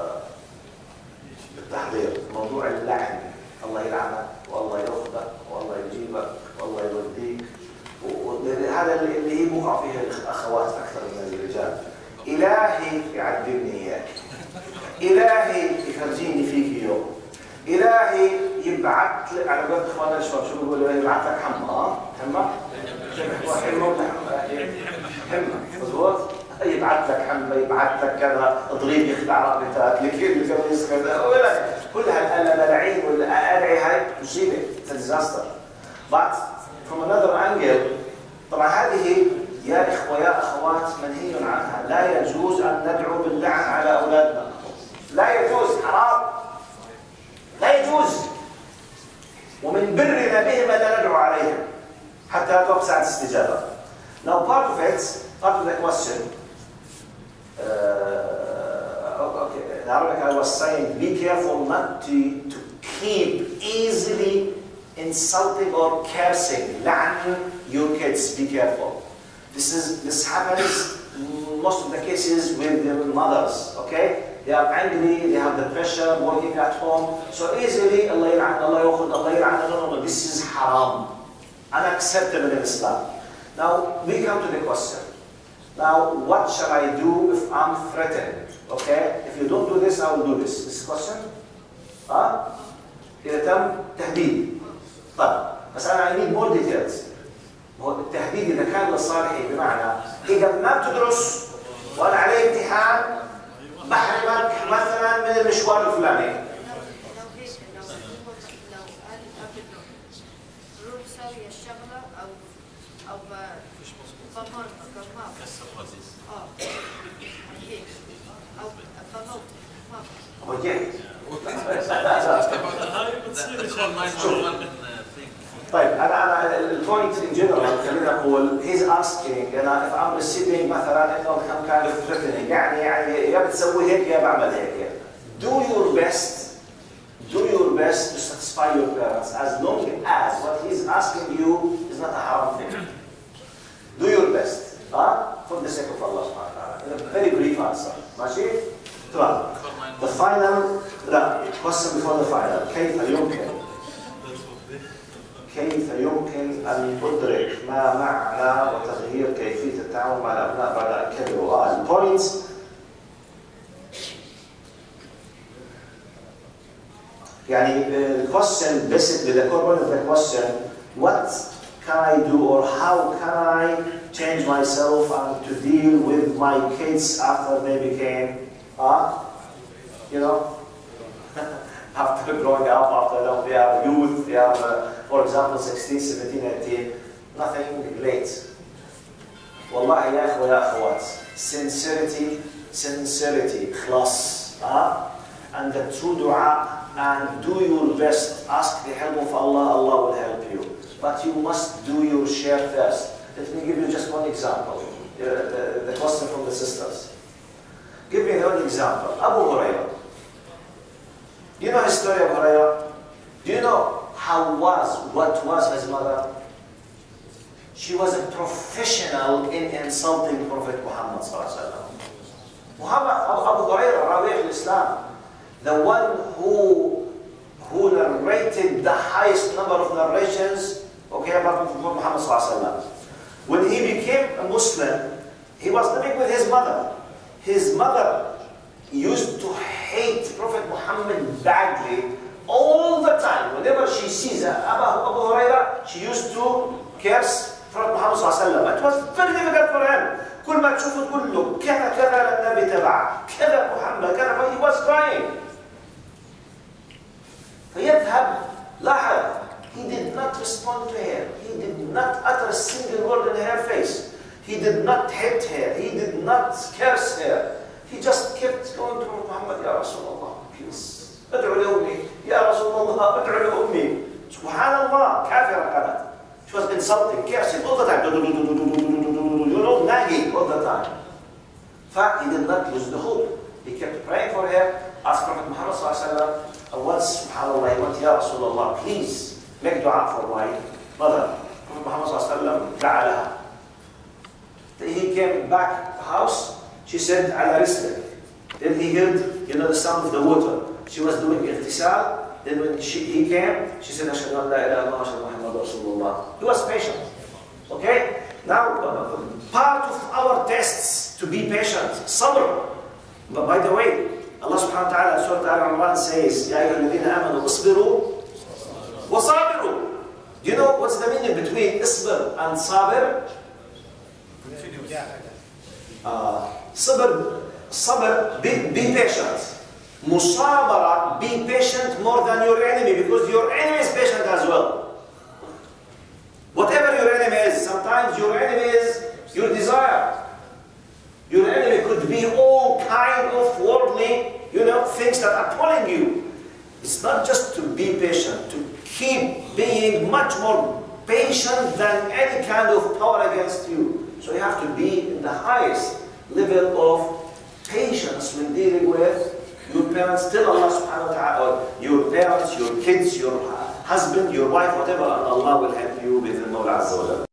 بالتحضير. موضوع اللعن، الله يلعنك والله ياخذك والله يجيبك والله يوديك، وهذا اللي هي موقع فيها الاخوات اكثر من الرجال. الهي يعذبني اياك، الهي يفرجيني فيك يوم، الهي يبعث لك على قولة اخواننا الشباب شو بيقولوا؟ يبعث لك حمى. اه حمى؟ حمى ولا حمى؟ حمى مضبوط؟ يبعث لك حمى، يبعث لك كذا، ضريب يخلع رقبتك، الكيل القميص كذا، كل هالملاعين والادعيه هاي مصيبه، ديزاستر. But from another angle طبعا هذه يا اخوه يا اخوات منهي عنها، لا يجوز ان ندعو باللعن على اولادنا. لا يجوز، حرام. لا يجوز. ومن برنا بهم ألا ندعو عليهم حتى توقع الاستجابة. Now part of it, part of the question, uh, okay, in Arabic I was saying be careful not to, to keep easily insulting or cursing, لعن your kids, be careful. This is this happens most of the cases with the mothers, okay? They are angry, they have the pressure, working at home. So easily, Allah yil'an, Allah yakhud, Allah yil'an, no, no, no, this is haram. Unacceptable in Islam. Now, we come to the question. Now, what shall I do if I'm threatened? Okay? If you don't do this, I will do this. This is the question? Huh? إذا تم تهديد. طيب، بس أنا I need more details. التهديد إذا كان لصالحي بمعنى إذا ما بتدرس وأنا علي امتحان بحرمك مثلا من المشوار الفلاني. لو هيك لو لو قال الاب روح سوي الشغله او او بمر بمر اه هيك او بموت ما وجهت. طيب انا انا البوينت ان جنرال خلينا نقول هيز اسكينج انا if I'm receiving مثلا انه كم كان threatening يعني يعني يا بتسوي هيك يا بعمل هيك. Do your best, do your best to satisfy your parents as long as what he's asking you is not a haram thing. Do your best, huh? For the sake of Allah subhanahu wa ta'ala. In a very brief answer. ماشي؟ تمام. The final لا question before the final. كيف يمكن كيف يمكن أن ندرك ما معنى وتغيير كيفية التعامل مع الأبناء بعد أن كبروا؟ البوينتس يعني the question basically the core point of the question what can I do or how can I change myself and to deal with my kids after they became uh, you know after growing up, after they are youth, they are, uh, for example, sixteen, seventeen, eighteen, nothing late. والله يا أخوة يا أخوات, sincerity, sincerity, خلاص, huh? And the true dua, and do your best, ask the help of Allah, Allah will help you. But you must do your share first. Let me give you just one example, uh, the, the question from the sisters. Give me one example, Abu Hurairah. Do you know his story of Hurairah? Do you know how was, what was his mother? She was a professional in insulting Prophet Muhammad sallallahu alaihi wasallam. Muhammad, Abu Hurairah, Rawi al-Islam, the one who, who narrated the highest number of narrations, okay, about Muhammad sallallahu alaihi wasallam. When he became a Muslim, he was living with his mother. His mother used to hate Prophet Muhammad badly all the time. Whenever she sees Abu, Abu Huraira, she used to curse Prophet Muhammad صلى الله عليه وسلم. It was very difficult for him. كل ما تشوفه تقول له كذا كذا للنبي تبعه، كذا محمد كذا، he was crying. فيذهب لاحظ, he did not respond to her. He did not utter a single word in her face. He did not hit her. He did not curse her. He just kept going to Muhammad, Ya Rasulullah, please. ادعو لأمي. يا رسول الله ادعو لأمي. سبحان الله, كافر كانت. She was insulting, cursing all the time. You know, nagging all the time. In fact, he did not lose the hope. He kept praying for her, asked Prophet Muhammad صلى الله عليه وسلم, and once, subhanAllah, he went, Ya Rasulullah, please make dua for my mother. Prophet Muhammad صلى الله عليه وسلم دعا لها. He came back to the house. She said, ala rislik. Then he heard, you know, the sound of the water. She was doing irtisal. Then when she, he came, she said, ashhadu an la ilaha illallah, ashhadu anna Muhammadan Rasulullah. He was patient. Okay? Now, uh, part of our tests to be patient, sabr. But by the way, Allah subhanahu wa ta'ala, Surah Al-Imran says, Ya ayyuha alladhina amanu isbiru wa sabiru. Do you know what's the meaning between isbir and sabir? Uh, sabr, sabr, be, be patient. Musabara, be patient more than your enemy, because your enemy is patient as well. Whatever your enemy is, sometimes your enemy is your desire. Your enemy could be all kind of worldly, you know, things that are pulling you. It's not just to be patient, to keep being much more patient than any kind of power against you. So you have to be in the highest level of patience when dealing with your parents. Tell Allah subhanahu wa ta'ala, or your parents, your kids, your husband, your wife, whatever, and Allah will help you with the Mawla Azza wa Jalla.